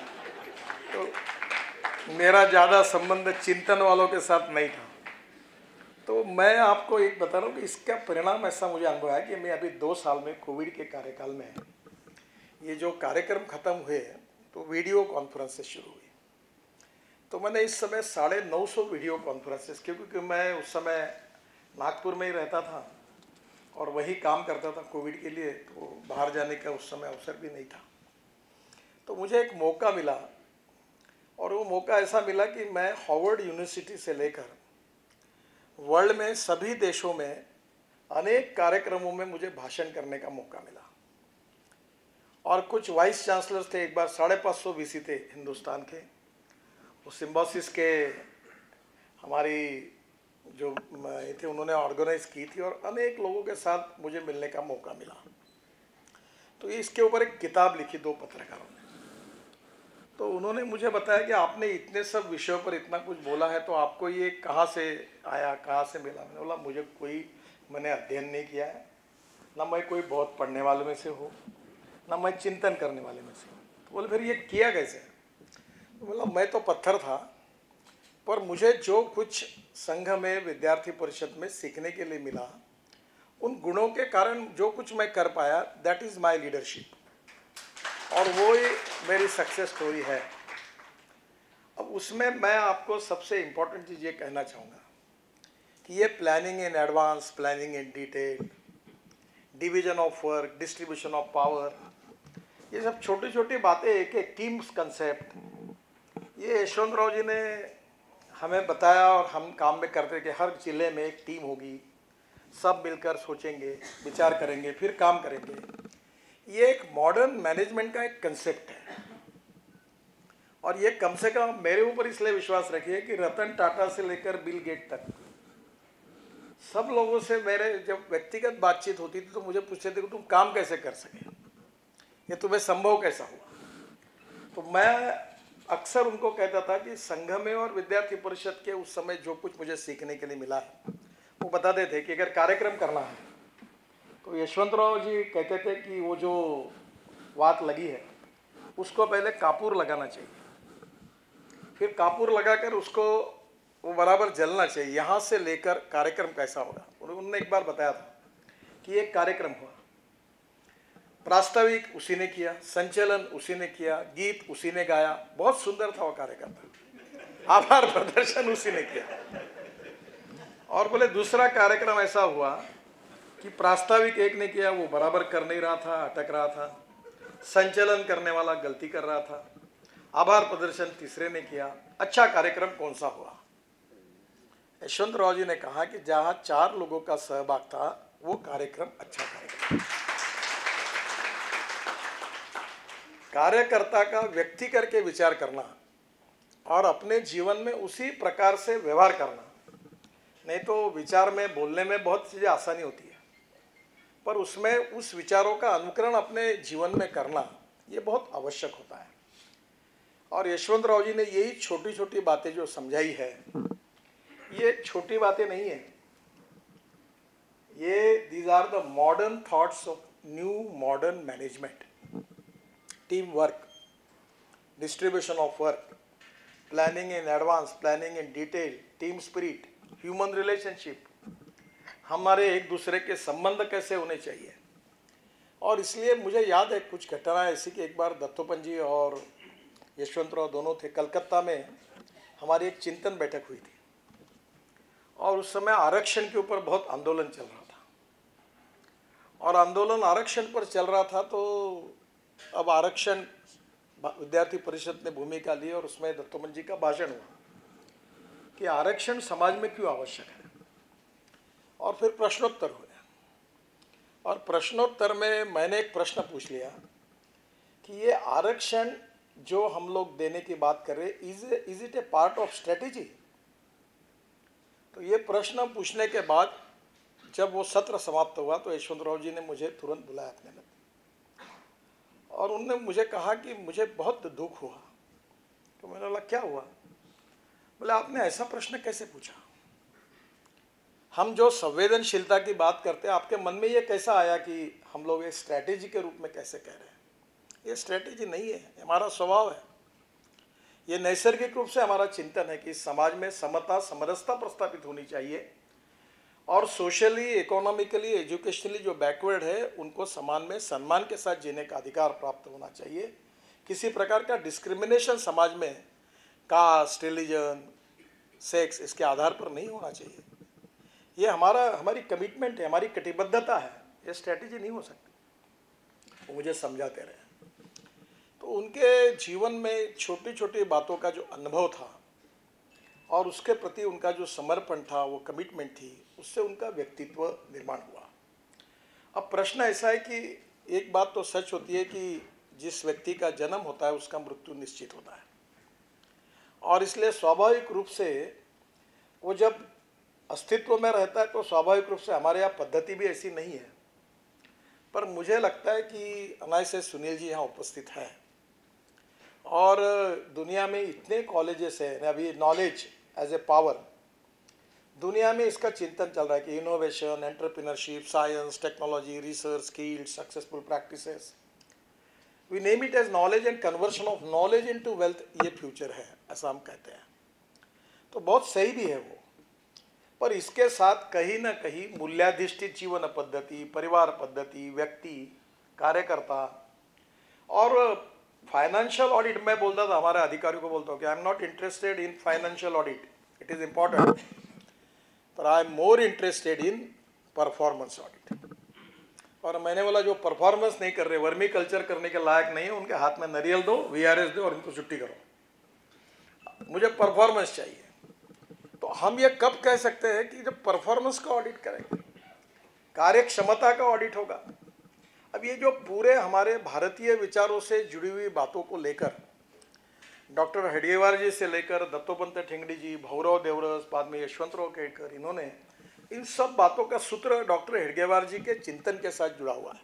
Speaker 5: तो मेरा ज़्यादा संबंध चिंतन वालों के साथ नहीं था। तो मैं आपको एक बता रहा हूँ कि इसका परिणाम ऐसा मुझे अनुभव है कि मैं अभी 2 साल में कोविड के कार्यकाल में ये जो कार्यक्रम ख़त्म हुए तो वीडियो कॉन्फ्रेंसेस शुरू हुई। तो मैंने इस समय 950 वीडियो कॉन्फ्रेंसेस, क्योंकि मैं उस समय नागपुर में ही रहता था और वही काम करता था कोविड के लिए, तो बाहर जाने का उस समय अवसर भी नहीं था। तो मुझे एक मौका मिला और वो मौका ऐसा मिला कि मैं हार्वर्ड यूनिवर्सिटी से लेकर वर्ल्ड में सभी देशों में अनेक कार्यक्रमों में मुझे भाषण करने का मौका मिला। और कुछ वाइस चांसलर्स थे, एक बार 550 वीसी थे हिंदुस्तान के, वो सिम्बोसिस के हमारी जो थे उन्होंने ऑर्गेनाइज की थी और अनेक लोगों के साथ मुझे मिलने का मौका मिला। तो इसके ऊपर एक किताब लिखी 2 पत्रकारों ने। तो उन्होंने मुझे बताया कि आपने इतने सब विषयों पर इतना कुछ बोला है, तो आपको ये कहाँ से आया, कहाँ से मिला? मैंने बोला मैंने अध्ययन नहीं किया है, ना मैं कोई बहुत पढ़ने वाले में से हूँ, ना मैं चिंतन करने वाले में से हूँ। तो बोले फिर ये किया कैसे? तो बोला मैं तो पत्थर था, पर मुझे जो कुछ संघ में विद्यार्थी परिषद में सीखने के लिए मिला, उन गुणों के कारण जो कुछ मैं कर पाया, दैट इज़ माय लीडरशिप, और वो ही मेरी सक्सेस स्टोरी है। अब उसमें मैं आपको सबसे इम्पोर्टेंट चीज़ ये कहना चाहूँगा कि ये planning in advance, planning in detail, division of work, distribution of power, ये सब छोटी छोटी बातें, एक टीम्स कंसेप्ट, ये यशवंतराव जी ने हमें बताया और हम काम में करते कि हर जिले में एक टीम होगी, सब मिलकर सोचेंगे, विचार करेंगे, फिर काम करेंगे। ये एक मॉडर्न मैनेजमेंट का एक कंसेप्ट है, और ये कम से कम मेरे ऊपर इसलिए विश्वास रखिए कि रतन टाटा से लेकर बिल गेट तक सब लोगों से मेरे जब व्यक्तिगत बातचीत होती थी तो मुझे पूछते थे कि तुम काम कैसे कर सके, ये तुम्हें संभव कैसा हुआ? तो मैं अक्सर उनको कहता था कि संघ में और विद्यार्थी परिषद के उस समय जो कुछ मुझे सीखने के लिए मिला है, वो बताते थे कि अगर कार्यक्रम करना है तो यशवंतराव जी कहते थे कि वो जो बात लगी है उसको पहले कापूर लगाना चाहिए, फिर कापूर लगाकर उसको वो बराबर जलना चाहिए, यहाँ से लेकर कार्यक्रम कैसा होगा। उन्होंने एक बार बताया था कि एक कार्यक्रम हुआ, प्रास्ताविक उसी ने किया, संचलन उसी ने किया, गीत उसी ने गाया, बहुत सुंदर था वो कार्यक्रम, आभार प्रदर्शन उसी ने किया। और बोले दूसरा कार्यक्रम ऐसा हुआ कि प्रास्ताविक एक ने किया, वो बराबर कर नहीं रहा था, अटक रहा था, संचलन करने वाला गलती कर रहा था, आभार प्रदर्शन तीसरे ने किया। अच्छा कार्यक्रम कौन सा हुआ? यशवंतराव जी ने कहा कि जहां 4 लोगों का सहभाग था वो कार्यक्रम अच्छा कार्यक्रम। कार्यकर्ता का व्यक्ति करके विचार करना और अपने जीवन में उसी प्रकार से व्यवहार करना, नहीं तो विचार में बोलने में बहुत चीज़ें आसानी होती है, पर उसमें उस विचारों का अनुकरण अपने जीवन में करना ये बहुत आवश्यक होता है। और यशवंतराव जी ने यही छोटी छोटी बातें जो समझाई है, ये छोटी बातें नहीं है, ये these are the modern thoughts of new modern management, team work, distribution of work, planning in advance, planning in detail, team spirit, human relationship, हमारे एक दूसरे के संबंध कैसे होने चाहिए। और इसलिए मुझे याद है कुछ घटनाएं ऐसी कि एक बार दत्तोपंत जी और यशवंतराव दोनों थे, कलकत्ता में हमारी एक चिंतन बैठक हुई थी, और उस समय आरक्षण के ऊपर बहुत आंदोलन चल रहा था, और आंदोलन आरक्षण पर चल रहा था। तो अब आरक्षण विद्यार्थी परिषद ने भूमिका ली और उसमें दत्तोपंत जी का भाषण हुआ कि आरक्षण समाज में क्यों आवश्यक है, और फिर प्रश्नोत्तर हुए, और प्रश्नोत्तर में मैंने एक प्रश्न पूछ लिया कि ये आरक्षण जो हम लोग देने की बात कर रहे, is it a part of strategy? तो ये प्रश्न पूछने के बाद जब वो सत्र समाप्त हुआ तो यशवंतराव जी ने मुझे तुरंत बुलाया अपने में, और उन्होंने मुझे कहा कि मुझे बहुत दुख हुआ। तो मैंने बोला क्या हुआ? बोले आपने ऐसा प्रश्न कैसे पूछा? हम जो संवेदनशीलता की बात करते हैं, आपके मन में ये कैसा आया कि हम लोग एक स्ट्रैटेजी के रूप में कैसे कह रहे हैं? ये स्ट्रैटेजी नहीं है, हमारा स्वभाव है, ये नैसर्गिक रूप से हमारा चिंतन है कि समाज में समता समरसता प्रस्थापित होनी चाहिए, और सोशली, इकोनॉमिकली, एजुकेशनली जो बैकवर्ड है उनको समाज में सम्मान के साथ जीने का अधिकार प्राप्त होना चाहिए। किसी प्रकार का डिस्क्रिमिनेशन समाज में कास्ट, रिलीजन, सेक्स, इसके आधार पर नहीं होना चाहिए। ये हमारी कमिटमेंट है, हमारी कटिबद्धता है, ये स्ट्रैटेजी नहीं हो सकती। वो मुझे समझाते रहे। तो उनके जीवन में छोटी छोटी बातों का जो अनुभव था और उसके प्रति उनका जो समर्पण था, वो कमिटमेंट थी, उससे उनका व्यक्तित्व निर्माण हुआ। अब प्रश्न ऐसा है कि एक बात तो सच होती है कि जिस व्यक्ति का जन्म होता है उसका मृत्यु निश्चित होता है, और इसलिए स्वाभाविक रूप से वो जब अस्तित्व में रहता है तो स्वाभाविक रूप से हमारे यहाँ पद्धति भी ऐसी नहीं है, पर मुझे लगता है कि अनायास से सुनील जी यहाँ उपस्थित हैं और दुनिया में इतने कॉलेजेस हैं, अभी नॉलेज एज ए पावर, दुनिया में इसका चिंतन चल रहा है कि innovation, entrepreneurship, science, technology, research, skill, successful practices, we name it as knowledge and conversion of knowledge into wealth, ये फ्यूचर है ऐसा हम कहते हैं। तो बहुत सही भी है वो, पर इसके साथ कहीं ना कहीं मूल्याधिष्ठित जीवन पद्धति, परिवार पद्धति, व्यक्ति, कार्यकर्ता और फाइनेंशियल ऑडिट, मैं बोलता था हमारे अधिकारियों को बोलता हूँ कि I am not interested in financial audit, it is important, पर I am more interested in performance audit. और मैंने बोला जो परफॉर्मेंस नहीं कर रहे, वर्मी कल्चर करने के लायक नहीं है, उनके हाथ में नारियल दो, VRS दो और उनको छुट्टी करो, मुझे परफॉर्मेंस चाहिए। तो हम ये कब कह सकते हैं कि जब परफॉर्मेंस का ऑडिट करेंगे, कार्यक्षमता का ऑडिट होगा। अब ये जो पूरे हमारे भारतीय विचारों से जुड़ी हुई बातों को लेकर डॉक्टर हेडगेवार जी से लेकर दत्तोपंत ठेंगड़ी जी, भौरव देवरस, बाद में यशवंतराव केळकर, इन्होंने इन सब बातों का सूत्र डॉक्टर हेडगेवार जी के चिंतन के साथ जुड़ा हुआ है।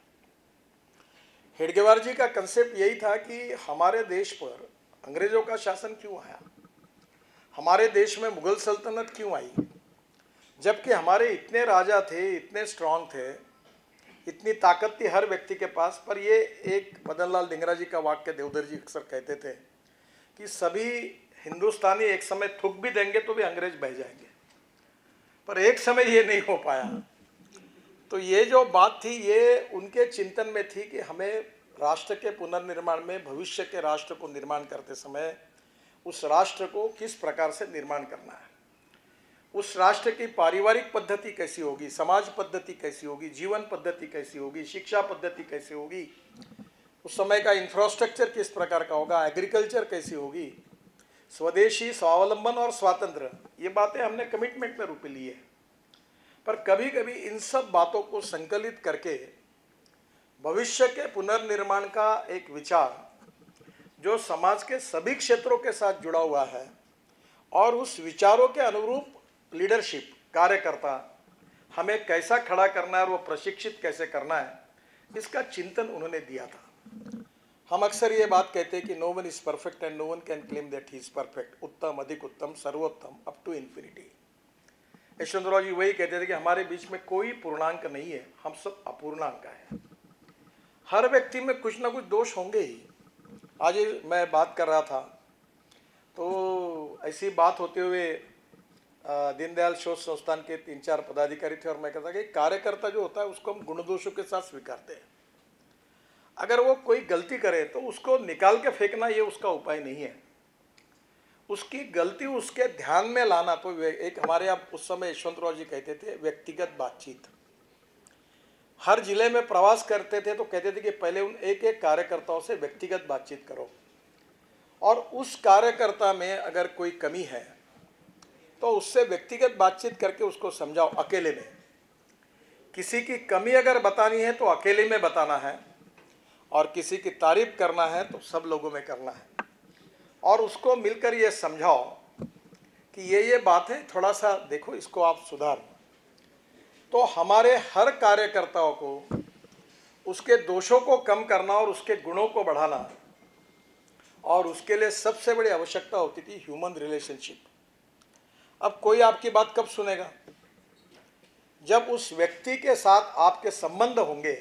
Speaker 5: हेडगेवार जी का कंसेप्ट यही था कि हमारे देश पर अंग्रेजों का शासन क्यों आया, हमारे देश में मुगल सल्तनत क्यों आई, जबकि हमारे इतने राजा थे, इतने स्ट्रांग थे, इतनी ताकत थी हर व्यक्ति के पास। पर ये एक मदन लाल धिंगरा जी का वाक्य देवधर जी अक्सर कहते थे कि सभी हिंदुस्तानी एक समय थूक भी देंगे तो भी अंग्रेज बह जाएंगे, पर एक समय ये नहीं हो पाया। तो ये जो बात थी ये उनके चिंतन में थी कि हमें राष्ट्र के पुनर्निर्माण में, भविष्य के राष्ट्र को निर्माण करते समय उस राष्ट्र को किस प्रकार से निर्माण करना है, उस राष्ट्र की पारिवारिक पद्धति कैसी होगी, समाज पद्धति कैसी होगी, जीवन पद्धति कैसी होगी, शिक्षा पद्धति कैसी होगी, उस समय का इंफ्रास्ट्रक्चर किस प्रकार का होगा, एग्रीकल्चर कैसी होगी, स्वदेशी, स्वावलंबन और स्वातंत्र्य, ये बातें हमने कमिटमेंट में रूप ली है। पर कभी कभी इन सब बातों को संकलित करके भविष्य के पुनर्निर्माण का एक विचार जो समाज के सभी क्षेत्रों के साथ जुड़ा हुआ है और उस विचारों के अनुरूप लीडरशिप, कार्यकर्ता हमें कैसा खड़ा करना है और वो प्रशिक्षित कैसे करना है, इसका चिंतन उन्होंने दिया था। हम अक्सर ये बात कहते हैं कि no one is perfect and no one can claim that he is perfect, उत्तम, अधिक उत्तम, सर्वोत्तम, up to infinity. Yashwantrao ji वही कहते थे कि हमारे बीच में कोई पूर्णांक नहीं है, हम सब अपूर्णांक हैं। हर व्यक्ति में कुछ ना कुछ दोष होंगे ही। आज मैं बात कर रहा था तो ऐसी बात होते हुए दीनदयाल शोध संस्थान के 3-4 पदाधिकारी थे और मैं कहता कि कार्यकर्ता जो होता है उसको हम गुण दोषों के साथ स्वीकारते हैं। अगर वो कोई गलती करे तो उसको निकाल के फेंकना ये उसका उपाय नहीं है, उसकी गलती उसके ध्यान में लाना। तो एक हमारे यहाँ उस समय यशवंतराव जी कहते थे व्यक्तिगत बातचीत। हर जिले में प्रवास करते थे तो कहते थे कि पहले उन एक एक कार्यकर्ताओं से व्यक्तिगत बातचीत करो और उस कार्यकर्ता में अगर कोई कमी है तो उससे व्यक्तिगत बातचीत करके उसको समझाओ, अकेले में। किसी की कमी अगर बतानी है तो अकेले में बताना है और किसी की तारीफ करना है तो सब लोगों में करना है और उसको मिलकर ये समझाओ कि ये बात है, थोड़ा सा देखो इसको आप सुधार। तो हमारे हर कार्यकर्ताओं को उसके दोषों को कम करना और उसके गुणों को बढ़ाना, और उसके लिए सबसे बड़ी आवश्यकता होती थी ह्यूमन रिलेशनशिप। अब कोई आपकी बात कब सुनेगा? जब उस व्यक्ति के साथ आपके संबंध होंगे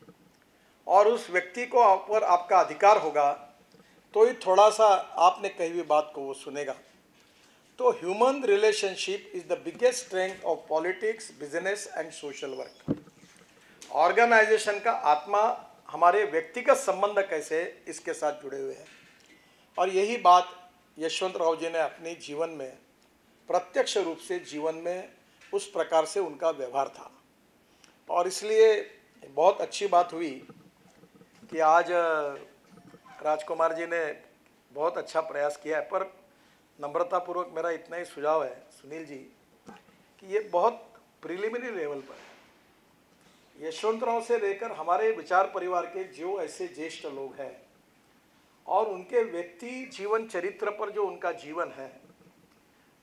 Speaker 5: और उस व्यक्ति को आप पर आपका अधिकार होगा तो ही थोड़ा सा आपने कही हुई बात को वो सुनेगा। तो human relationship is the biggest strength of politics, business and social work. Organisation का आत्मा हमारे व्यक्तिगत संबंध कैसे इसके साथ जुड़े हुए हैं, और यही बात यशवंतराव जी ने अपने जीवन में प्रत्यक्ष रूप से जीवन में उस प्रकार से उनका व्यवहार था। और इसलिए बहुत अच्छी बात हुई कि आज राजकुमार जी ने बहुत अच्छा प्रयास किया है। पर नम्रतापूर्वक मेरा इतना ही सुझाव है सुनील जी कि ये बहुत प्रिलिमिनरी लेवल पर है। यशवंतराव से लेकर हमारे विचार परिवार के जो ऐसे ज्येष्ठ लोग हैं और उनके व्यक्ति जीवन चरित्र पर जो उनका जीवन है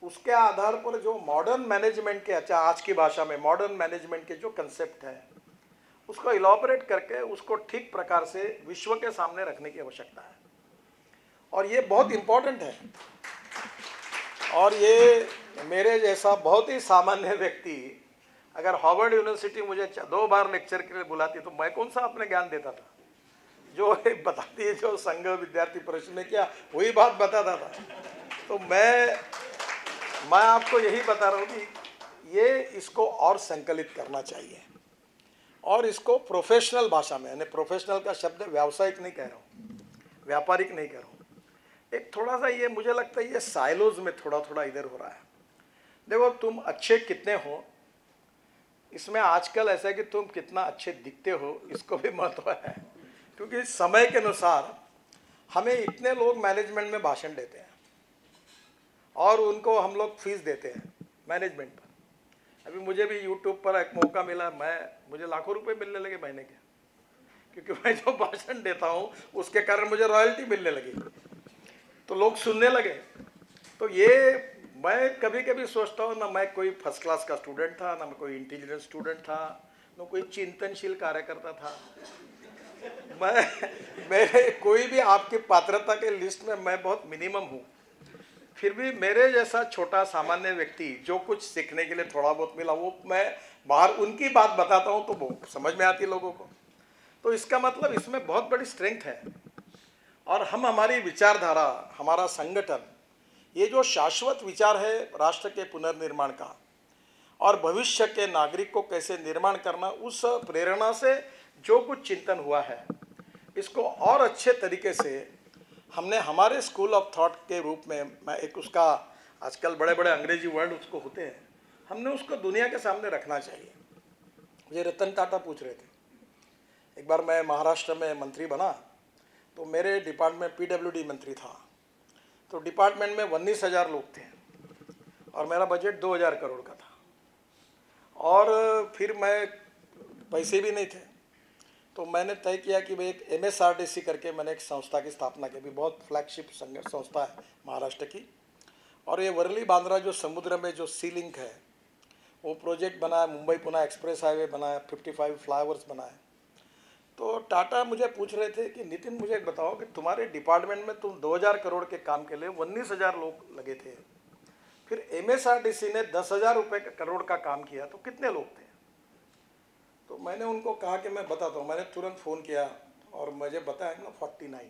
Speaker 5: उसके आधार पर जो मॉडर्न मैनेजमेंट के, अच्छा आज की भाषा में मॉडर्न मैनेजमेंट के जो कंसेप्ट है उसको इलॉबरेट करके उसको ठीक प्रकार से विश्व के सामने रखने की आवश्यकता है, और ये बहुत इम्पोर्टेंट है। और ये मेरे जैसा बहुत ही सामान्य व्यक्ति अगर हार्वर्ड यूनिवर्सिटी मुझे 2 बार लेक्चर के लिए बुलाती तो मैं कौन सा अपने ज्ञान देता था, जो बताती है जो संघ विद्यार्थी परिषद में क्या वही बात बताता था। तो मैं आपको यही बता रहा हूँ कि ये इसको और संकलित करना चाहिए, और इसको प्रोफेशनल भाषा में, यानी प्रोफेशनल का शब्द व्यावसायिक नहीं कह रहा हूँ, व्यापारिक नहीं कह रहा हूँ, एक थोड़ा सा ये मुझे लगता है ये साइलोज में थोड़ा थोड़ा इधर हो रहा है। देखो तुम अच्छे कितने हो, इसमें आजकल ऐसा है कि तुम कितना अच्छे दिखते हो इसको भी महत्व है, क्योंकि समय के अनुसार हमें इतने लोग मैनेजमेंट में भाषण देते हैं और उनको हम लोग फीस देते हैं मैनेजमेंट पर। अभी मुझे भी यूट्यूब पर एक मौका मिला, मुझे लाखों रुपए मिलने लगे महीने के, क्योंकि मैं जो भाषण देता हूँ उसके कारण मुझे रॉयल्टी मिलने लगी, तो लोग सुनने लगे। तो ये मैं कभी कभी सोचता हूँ ना मैं कोई फर्स्ट क्लास का स्टूडेंट था, ना मैं कोई इंटेलिजेंट स्टूडेंट था, ना कोई चिंतनशील कार्यकर्ता था। मेरे कोई भी आपकी पात्रता के लिस्ट में मैं बहुत मिनिमम हूँ, फिर भी मेरे जैसा छोटा सामान्य व्यक्ति जो कुछ सीखने के लिए थोड़ा बहुत मिला वो मैं बाहर उनकी बात बताता हूँ तो वो समझ में आती है लोगों को। तो इसका मतलब इसमें बहुत बड़ी स्ट्रेंथ है, और हम हमारी विचारधारा, हमारा संगठन, ये जो शाश्वत विचार है राष्ट्र के पुनर्निर्माण का और भविष्य के नागरिक को कैसे निर्माण करना, उस प्रेरणा से जो कुछ चिंतन हुआ है इसको और अच्छे तरीके से हमने हमारे स्कूल ऑफ थॉट के रूप में, मैं एक उसका आजकल बड़े बड़े अंग्रेजी वर्ड उसको होते हैं, हमने उसको दुनिया के सामने रखना चाहिए। मुझे रतन टाटा पूछ रहे थे, एक बार मैं महाराष्ट्र में मंत्री बना तो मेरे डिपार्टमेंट पीडब्ल्यूडी मंत्री था, तो डिपार्टमेंट में 19,000 लोग थे और मेरा बजट 2,000 करोड़ का था, और फिर मैं पैसे भी नहीं थे, तो मैंने तय किया कि भाई एक MSRDC करके मैंने एक संस्था की स्थापना की, भी बहुत फ्लैगशिप संस्था है महाराष्ट्र की, और ये वर्ली बांद्रा जो समुद्र में जो सी लिंक है वो प्रोजेक्ट बनाया, मुंबई पुणे एक्सप्रेस हाईवे बनाया, 55 फ्लाईओवर्स बनाए। तो टाटा मुझे पूछ रहे थे कि नितिन मुझे एक बताओ कि तुम्हारे डिपार्टमेंट में तुम 2,000 करोड़ के काम के लिए 19,000 लोग लगे थे, फिर MSRDC ने 10,000 रुपये करोड़ का काम किया तो कितने लोग थे? तो मैंने उनको कहा कि मैं बताता हूँ। मैंने तुरंत फ़ोन किया और मुझे बताया ना 49।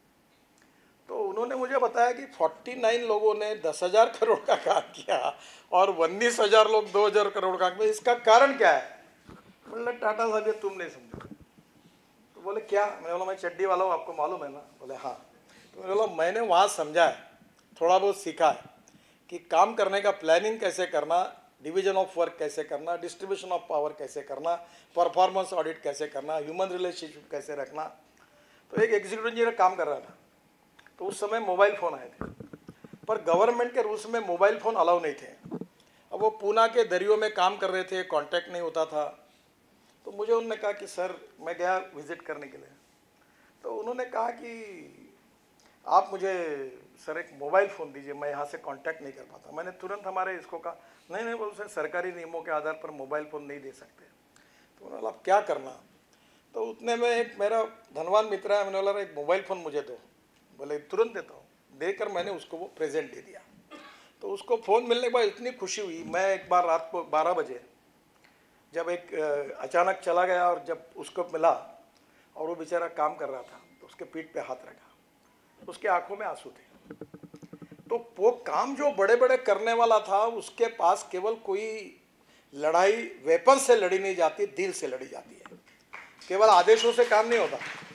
Speaker 5: तो उन्होंने मुझे बताया कि 49 लोगों ने 10,000 करोड़ का काम किया और 19,000 लोग 2,000 करोड़ का काम। इसका कारण क्या है? बोले टाटा साहब ये तुम नहीं समझो। तो बोले क्या? मैंने बोला मैं चड्डी वाला हूँ, आपको मालूम है ना? बोले हाँ। तो मैंने बोला मैंने वहाँ समझा है, थोड़ा बहुत सीखा है कि काम करने का प्लानिंग कैसे करना, डिवीजन ऑफ वर्क कैसे करना, डिस्ट्रीब्यूशन ऑफ पावर कैसे करना, परफॉर्मेंस ऑडिट कैसे करना, ह्यूमन रिलेशनशिप कैसे रखना। तो एक एग्जीक्यूटिव इंजीनियर काम कर रहा था, तो उस समय मोबाइल फ़ोन आए थे, पर गवर्नमेंट के रूल्स में मोबाइल फ़ोन अलाउ नहीं थे। अब वो पूना के दरियों में काम कर रहे थे, कांटेक्ट नहीं होता था। तो मुझे उन्होंने कहा कि सर, मैं गया विज़िट करने के लिए, तो उन्होंने कहा कि आप मुझे सर एक मोबाइल फ़ोन दीजिए, मैं यहाँ से कांटेक्ट नहीं कर पाता। मैंने तुरंत हमारे इसको कहा नहीं बोल सर, सरकारी नियमों के आधार पर मोबाइल फ़ोन नहीं दे सकते। तो उन्होंने बोला आप क्या करना? तो उतने में एक मेरा धनवान मित्र है, मैंने बोला एक मोबाइल फ़ोन मुझे दो। बोले तुरंत देता हूँ। देकर मैंने उसको वो प्रेजेंट दे दिया। तो उसको फ़ोन मिलने के बाद इतनी खुशी हुई। मैं एक बार रात को 12 बजे जब एक अचानक चला गया और जब उसको मिला और वो बेचारा काम कर रहा था, तो उसके पीठ पे हाथ रखा, उसके आंखों में आंसू थे। तो वो काम जो बड़े बड़े करने वाला था, उसके पास केवल कोई लड़ाई वेपन से लड़ी नहीं जाती, दिल से लड़ी जाती है। केवल आदेशों से काम नहीं होता,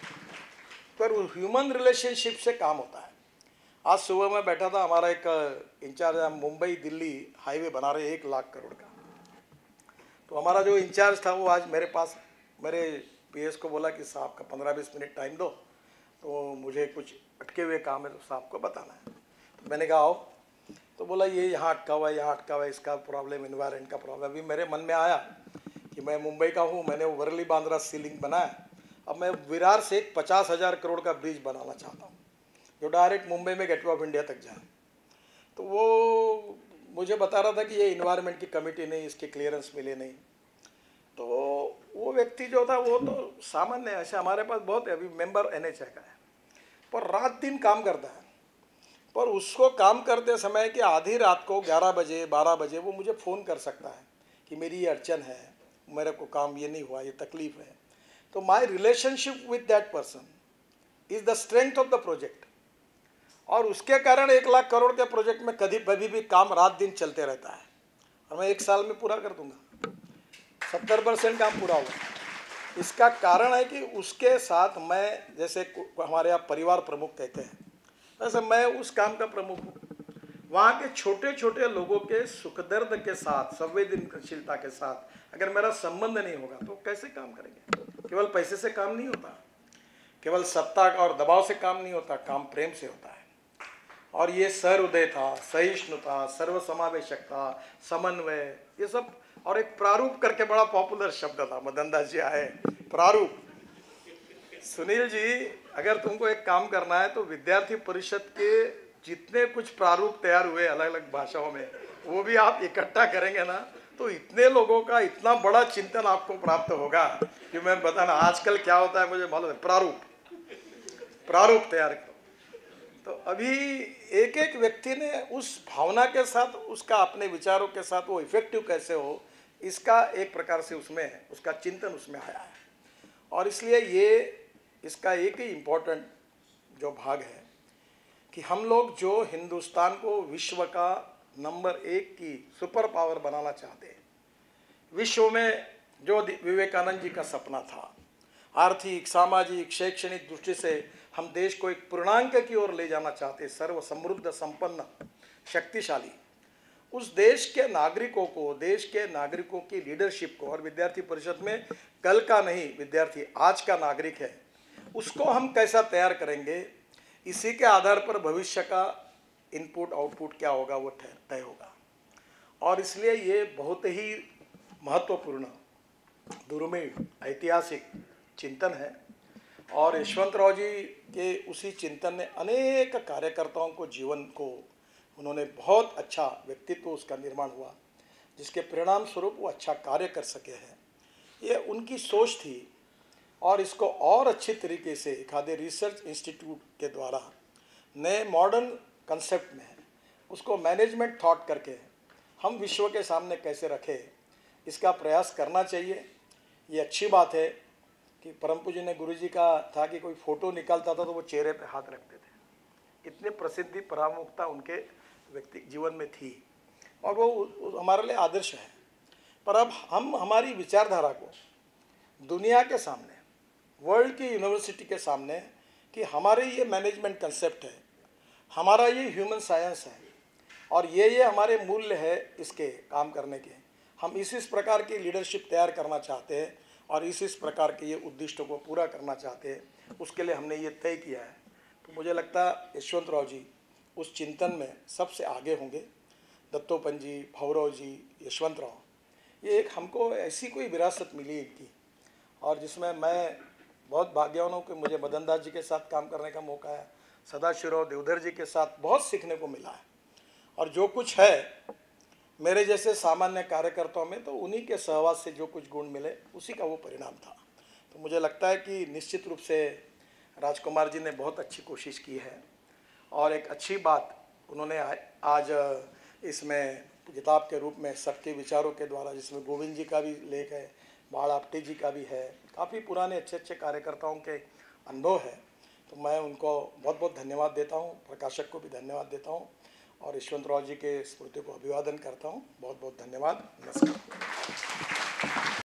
Speaker 5: पर ह्यूमन रिलेशनशिप से काम होता है। आज सुबह मैं बैठा था, हमारा एक इंचार्ज मुंबई दिल्ली हाईवे बना रहे 1 लाख करोड़ का, तो हमारा जो इंचार्ज था वो आज मेरे पास, मेरे PS को बोला कि साहब का 15-20 मिनट टाइम दो, तो मुझे कुछ अटके हुए काम है तो साहब को बताना है। तो मैंने कहा आओ। तो बोला ये यहाँ अटका हुआ है, यहाँ अटका हुआ है, इसका प्रॉब्लम, इन्वायरमेंट का प्रॉब्लम। अभी मेरे मन में आया कि मैं मुंबई का हूँ, मैंने वर्ली बांद्रा सीलिंग बनाया, अब मैं विरार से 50,000 करोड़ का ब्रिज बनाना चाहता हूँ जो डायरेक्ट मुंबई में गेटवे ऑफ इंडिया तक जाए। तो वो मुझे बता रहा था कि ये इन्वायरमेंट की कमेटी नहीं, इसके क्लियरेंस मिले नहीं। तो वो व्यक्ति जो था वो तो सामान्य है, ऐसे हमारे पास बहुत है, अभी मेंबर NHI का है, पर रात दिन काम करता है। पर उसको काम करते समय कि आधी रात को 11 बजे 12 बजे वो मुझे फ़ोन कर सकता है कि मेरी ये अड़चन है, मेरे को काम ये नहीं हुआ, ये तकलीफ़ है। तो my relationship with that person is the strength of the project. और उसके कारण 1 लाख करोड़ के प्रोजेक्ट में कभी भी काम रात दिन चलते रहता है, और मैं 1 साल में पूरा कर दूंगा। 70% काम पूरा हुआ। इसका कारण है कि उसके साथ मैं, जैसे हमारे यहाँ परिवार प्रमुख कहते हैं, वैसे मैं उस काम का प्रमुख हूँ। वहाँ के छोटे छोटे लोगों के सुख दर्द के साथ, संवेदनशीलता के साथ अगर मेरा संबंध नहीं होगा तो कैसे काम करेंगे। केवल पैसे से काम नहीं होता, केवल सत्ता और दबाव से काम नहीं होता, काम प्रेम से होता है। और ये सहृदय था, सहिष्णुता, सर्वसमावेशकता, समन्वय, ये सब। और एक प्रारूप करके बड़ा पॉपुलर शब्द था, मदन दास जी आए, प्रारूप। सुनील जी, अगर तुमको एक काम करना है तो विद्यार्थी परिषद के जितने कुछ प्रारूप तैयार हुए अलग अलग भाषाओं में, वो भी आप इकट्ठा करेंगे ना, तो इतने लोगों का इतना बड़ा चिंतन आपको प्राप्त होगा कि मैं बताना। आजकल क्या होता है मुझे मालूम है, प्रारूप तैयार करो। तो अभी एक एक व्यक्ति ने उस भावना के साथ, उसका अपने विचारों के साथ वो इफेक्टिव कैसे हो, इसका एक प्रकार से उसमें उसका चिंतन उसमें आया है। और इसलिए ये इसका एक ही इम्पोर्टेंट जो भाग है कि हम लोग जो हिंदुस्तान को विश्व का नंबर 1 की सुपर पावर बनाना चाहते हैं, विश्व में जो विवेकानंद जी का सपना था, आर्थिक, सामाजिक, शैक्षणिक दृष्टि से हम देश को एक पूर्णांक की ओर ले जाना चाहते, सर्व समृद्ध, संपन्न, शक्तिशाली, उस देश के नागरिकों को, देश के नागरिकों की लीडरशिप को, और विद्यार्थी परिषद में कल का नहीं, विद्यार्थी आज का नागरिक है, उसको हम कैसा तैयार करेंगे, इसी के आधार पर भविष्य का इनपुट आउटपुट क्या होगा वो तय होगा। और इसलिए ये बहुत ही महत्वपूर्ण, दुर्मिळ, ऐतिहासिक चिंतन है। और यशवंतराव जी के उसी चिंतन ने अनेक कार्यकर्ताओं को, जीवन को, उन्होंने बहुत अच्छा व्यक्तित्व उसका निर्माण हुआ, जिसके परिणाम स्वरूप वो अच्छा कार्य कर सके हैं। ये उनकी सोच थी। और इसको और अच्छी तरीके से एक आधे रिसर्च इंस्टीट्यूट के द्वारा नए मॉडर्न कंसेप्ट में उसको मैनेजमेंट थॉट करके हम विश्व के सामने कैसे रखें, इसका प्रयास करना चाहिए। ये अच्छी बात है कि परम पूज्य ने गुरु जी का था कि कोई फ़ोटो निकालता था तो वो चेहरे पे हाथ रखते थे। इतनी प्रसिद्धि, परामुखता उनके व्यक्ति जीवन में थी, और वो हमारे लिए आदर्श है। पर अब हम हमारी विचारधारा को दुनिया के सामने, वर्ल्ड की यूनिवर्सिटी के सामने, कि हमारे ये मैनेजमेंट कंसेप्ट है, हमारा ये ह्यूमन साइंस है, और ये हमारे मूल्य है इसके काम करने के, हम इस प्रकार की लीडरशिप तैयार करना चाहते हैं और इस प्रकार के ये उद्दिष्टों को पूरा करना चाहते हैं, उसके लिए हमने ये तय किया है। तो मुझे लगता है यशवंतराव जी उस चिंतन में सबसे आगे होंगे। दत्तोपंत जी, भौरव जी, यशवंतराव, ये एक हमको ऐसी कोई विरासत मिली इनकी, और जिसमें मैं बहुत भाग्यवान हूँ कि मुझे मदन दास जी के साथ काम करने का मौका है, सदाशिवराव देवधर जी के साथ बहुत सीखने को मिला है। और जो कुछ है मेरे जैसे सामान्य कार्यकर्ताओं में, तो उन्हीं के सहवास से जो कुछ गुण मिले उसी का वो परिणाम था। तो मुझे लगता है कि निश्चित रूप से राजकुमार जी ने बहुत अच्छी कोशिश की है, और एक अच्छी बात उन्होंने आज इसमें किताब के रूप में सबके विचारों के द्वारा, जिसमें गोविंद जी का भी लेख है, बाल आपटे जी का भी है, काफ़ी पुराने अच्छे अच्छे कार्यकर्ताओं के अनुभव है। तो मैं उनको बहुत बहुत धन्यवाद देता हूँ, प्रकाशक को भी धन्यवाद देता हूँ, और यशवंतराव जी के स्मृति को अभिवादन करता हूँ। बहुत बहुत धन्यवाद, नमस्कार।